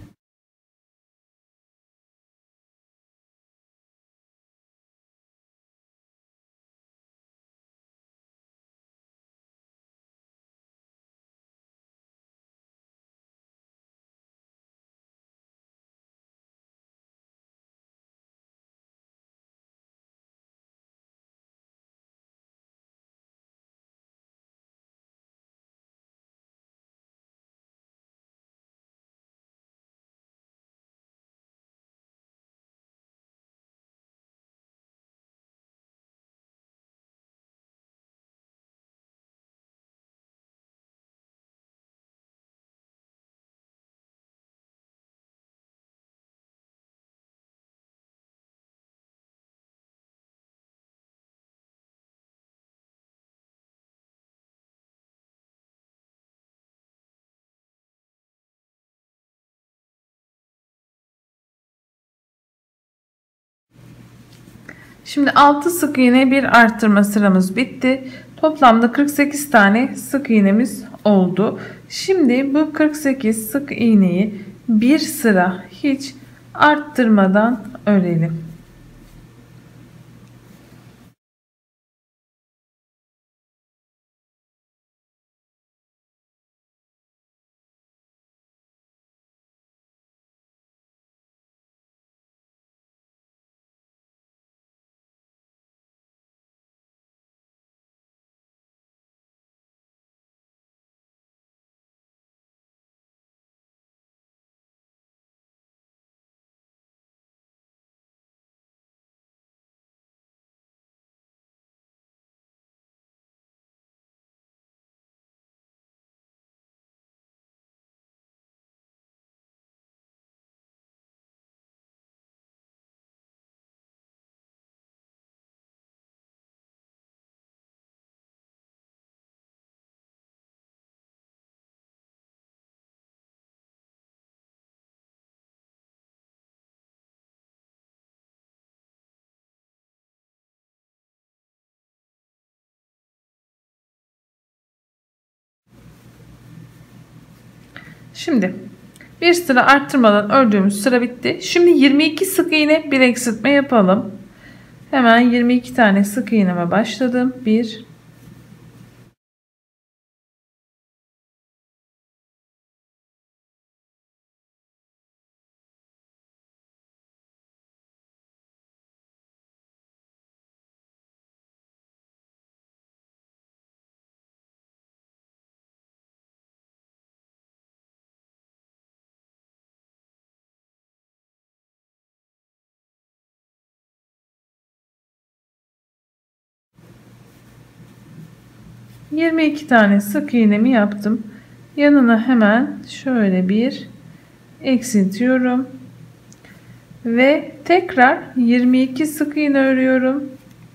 Şimdi 6 sık iğne bir arttırma sıramız bitti. Toplamda 48 tane sık iğnemiz oldu. Şimdi bu 48 sık iğneyi bir sıra hiç arttırmadan örelim. Şimdi bir sıra arttırmadan ördüğümüz sıra bitti. Şimdi 22 sık iğne bir eksiltme yapalım. Hemen 22 tane sık iğneme başladım. 1, 22 tane sık iğnemi yaptım. Yanına hemen şöyle bir eksiltiyorum ve tekrar 22 sık iğne örüyorum.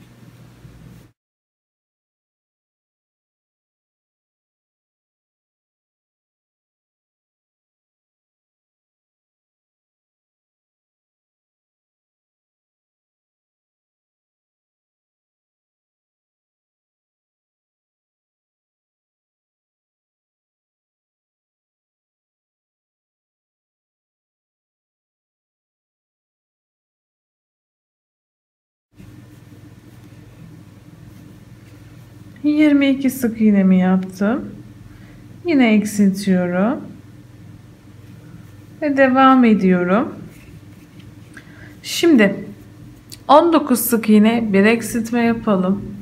Yirmi iki sık iğnemi yaptım. Yine eksiltiyorum ve devam ediyorum. Şimdi 19 sık iğne bir eksiltme yapalım.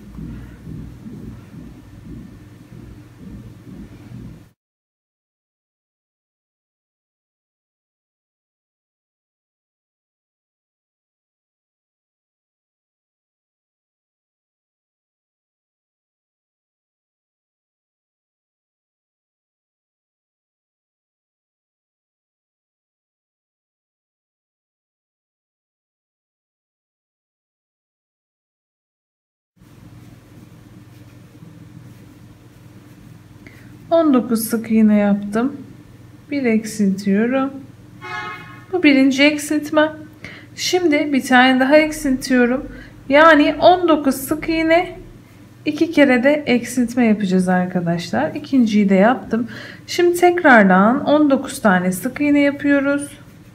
On dokuz sık iğne yaptım. Bir eksiltiyorum. Bu birinci eksiltme. Şimdi bir tane daha eksiltiyorum. Yani 19 sık iğne, 2 kere de eksiltme yapacağız arkadaşlar. İkinciyi de yaptım. Şimdi tekrardan 19 tane sık iğne yapıyoruz.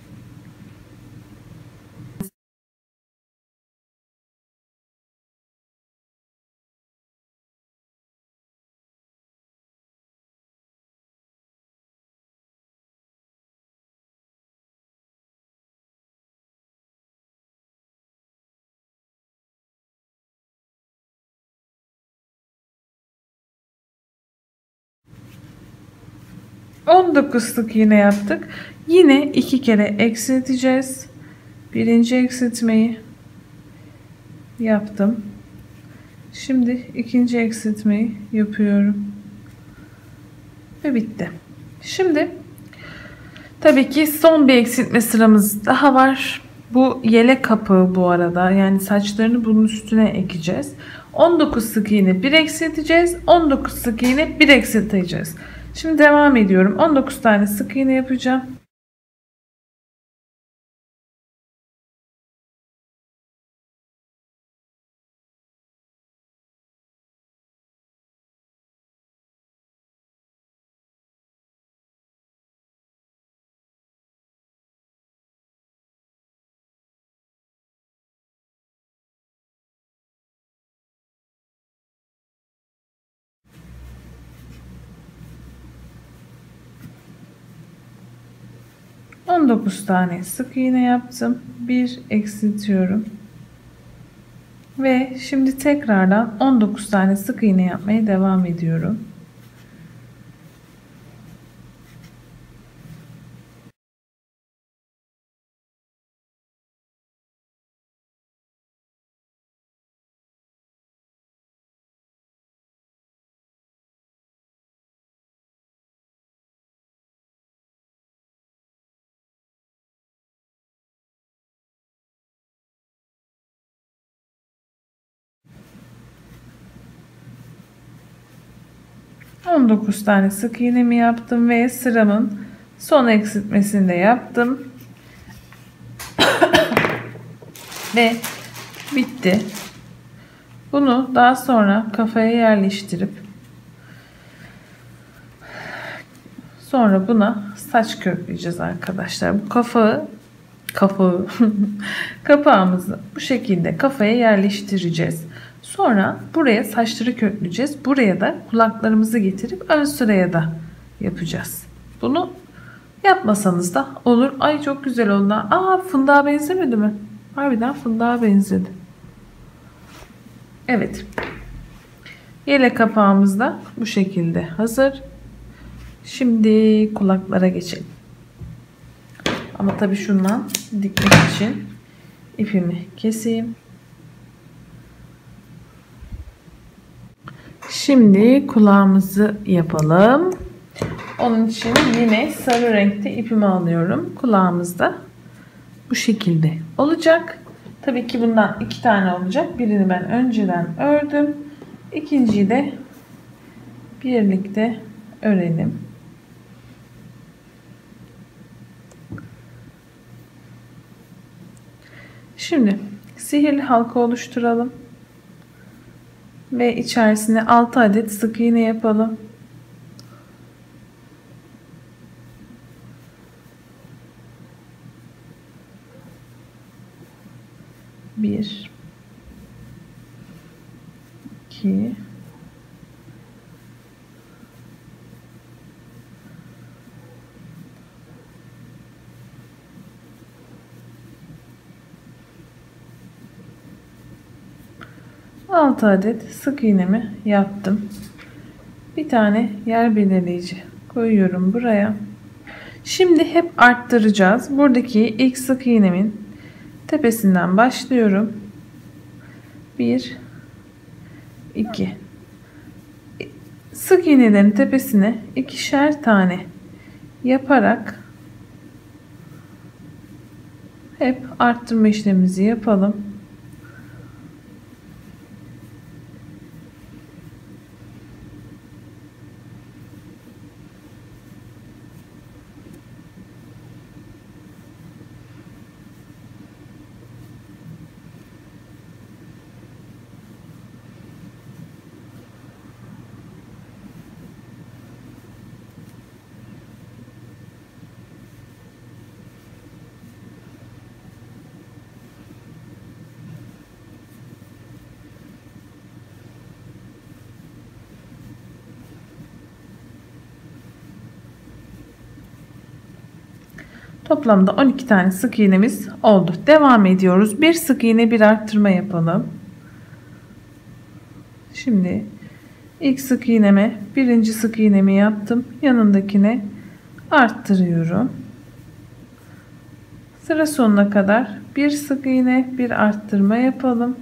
On dokuz sık iğne yaptık. Yine 2 kere eksilteceğiz. Birinci eksiltmeyi yaptım. Şimdi ikinci eksiltmeyi yapıyorum. Ve bitti. Şimdi tabii ki son bir eksiltme sıramız daha var. Bu yelek kapağı bu arada. Yani saçlarını bunun üstüne ekeceğiz. 19 sık iğne bir eksilteceğiz. 19 sık iğne bir eksilteceğiz. Şimdi devam ediyorum. 19 tane sık iğne yapacağım. On dokuz tane sık iğne yaptım. Bir eksiltiyorum. Ve şimdi tekrardan 19 tane sık iğne yapmaya devam ediyorum. On dokuz tane sık iğnemi yaptım ve sıramın son eksiltmesini de yaptım. Ve bitti. Bunu daha sonra kafaya yerleştirip sonra buna saç kökleyeceğiz arkadaşlar. Bu kapağı kapağımızı bu şekilde kafaya yerleştireceğiz. Sonra buraya saçları kökleyeceğiz. Buraya da kulaklarımızı getirip ön sıraya da yapacağız. Bunu yapmasanız da olur. Ay çok güzel oldu. Aa, fındığa benzemedi mi? Harbiden fındığa benzedi. Evet. Yelek kapağımız da bu şekilde hazır. Şimdi kulaklara geçelim. Ama tabii şundan dikmek için ipimi keseyim. Şimdi kulağımızı yapalım. Onun için yine sarı renkte ipimi alıyorum. Kulağımızda bu şekilde olacak. Tabii ki bundan 2 tane olacak. Birini ben önceden ördüm. İkinciyi de birlikte örelim. Şimdi sihirli halka oluşturalım. Ve içerisine 6 adet sık iğne yapalım. Bir, iki, altı adet sık iğnemi yaptım. Bir tane yer belirleyici koyuyorum buraya. Şimdi hep arttıracağız. Buradaki ilk sık iğnemin tepesinden başlıyorum. 1, 2. Sık iğnelerin tepesine ikişer tane yaparak hep arttırma işlemimizi yapalım. Toplamda 12 tane sık iğnemiz oldu. Devam ediyoruz. Bir sık iğne bir arttırma yapalım. Şimdi ilk sık iğneme birinci sık iğnemi yaptım. Yanındakine arttırıyorum. Sıra sonuna kadar bir sık iğne bir arttırma yapalım.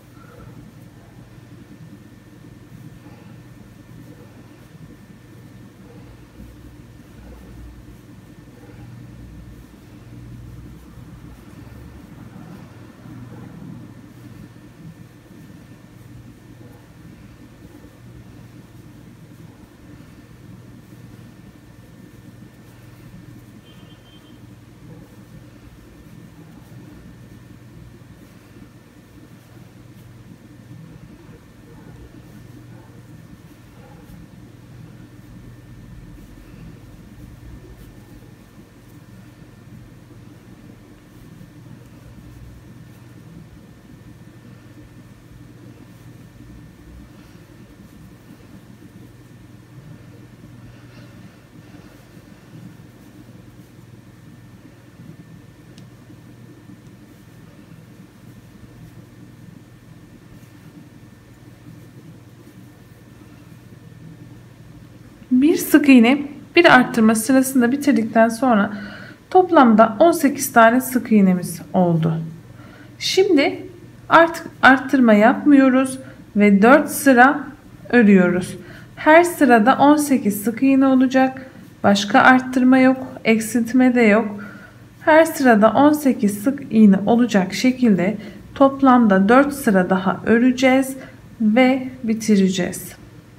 Bir sık iğne bir arttırma sırasında bitirdikten sonra toplamda 18 tane sık iğnemiz oldu. Şimdi artık arttırma yapmıyoruz ve 4 sıra örüyoruz. Her sırada 18 sık iğne olacak. Başka arttırma yok, eksiltme de yok. Her sırada 18 sık iğne olacak şekilde toplamda 4 sıra daha öreceğiz ve bitireceğiz.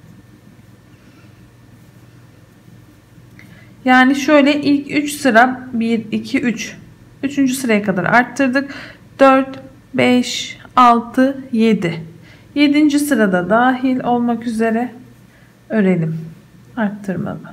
Yani şöyle ilk 3 sıra 1 2 3. 3. sıraya kadar arttırdık. 4 5 6 7. 7. sırada dahil olmak üzere örelim. Arttırmalı.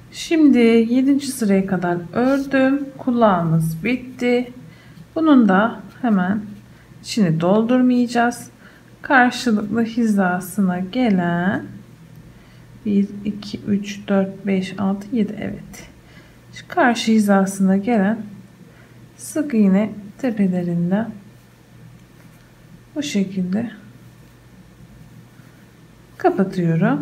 Şimdi 7. sıraya kadar ördüm. Kulağımız bitti. Bunun da hemen içini doldurmayacağız. Karşılıklı hizasına gelen 1, 2, 3, 4, 5, 6, 7. Evet. Şu karşı hizasına gelen sık iğne tepelerinden bu şekilde kapatıyorum.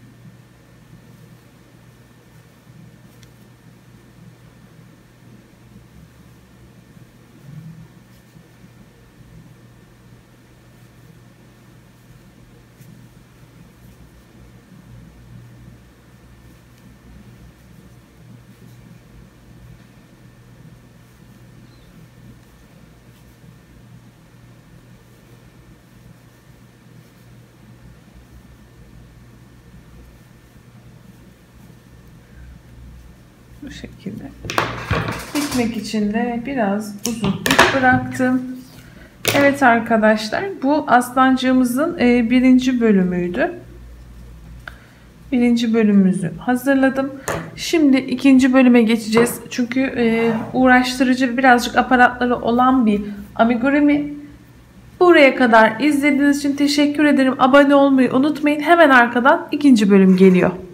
Bu şekilde. Dikmek için de biraz uzun ip bıraktım. Evet arkadaşlar, bu aslancığımızın birinci bölümüydü. Birinci bölümümüzü hazırladım. Şimdi ikinci bölüme geçeceğiz. Çünkü uğraştırıcı, birazcık aparatları olan bir amigurumi. Buraya kadar izlediğiniz için teşekkür ederim. Abone olmayı unutmayın. Hemen arkadan ikinci bölüm geliyor.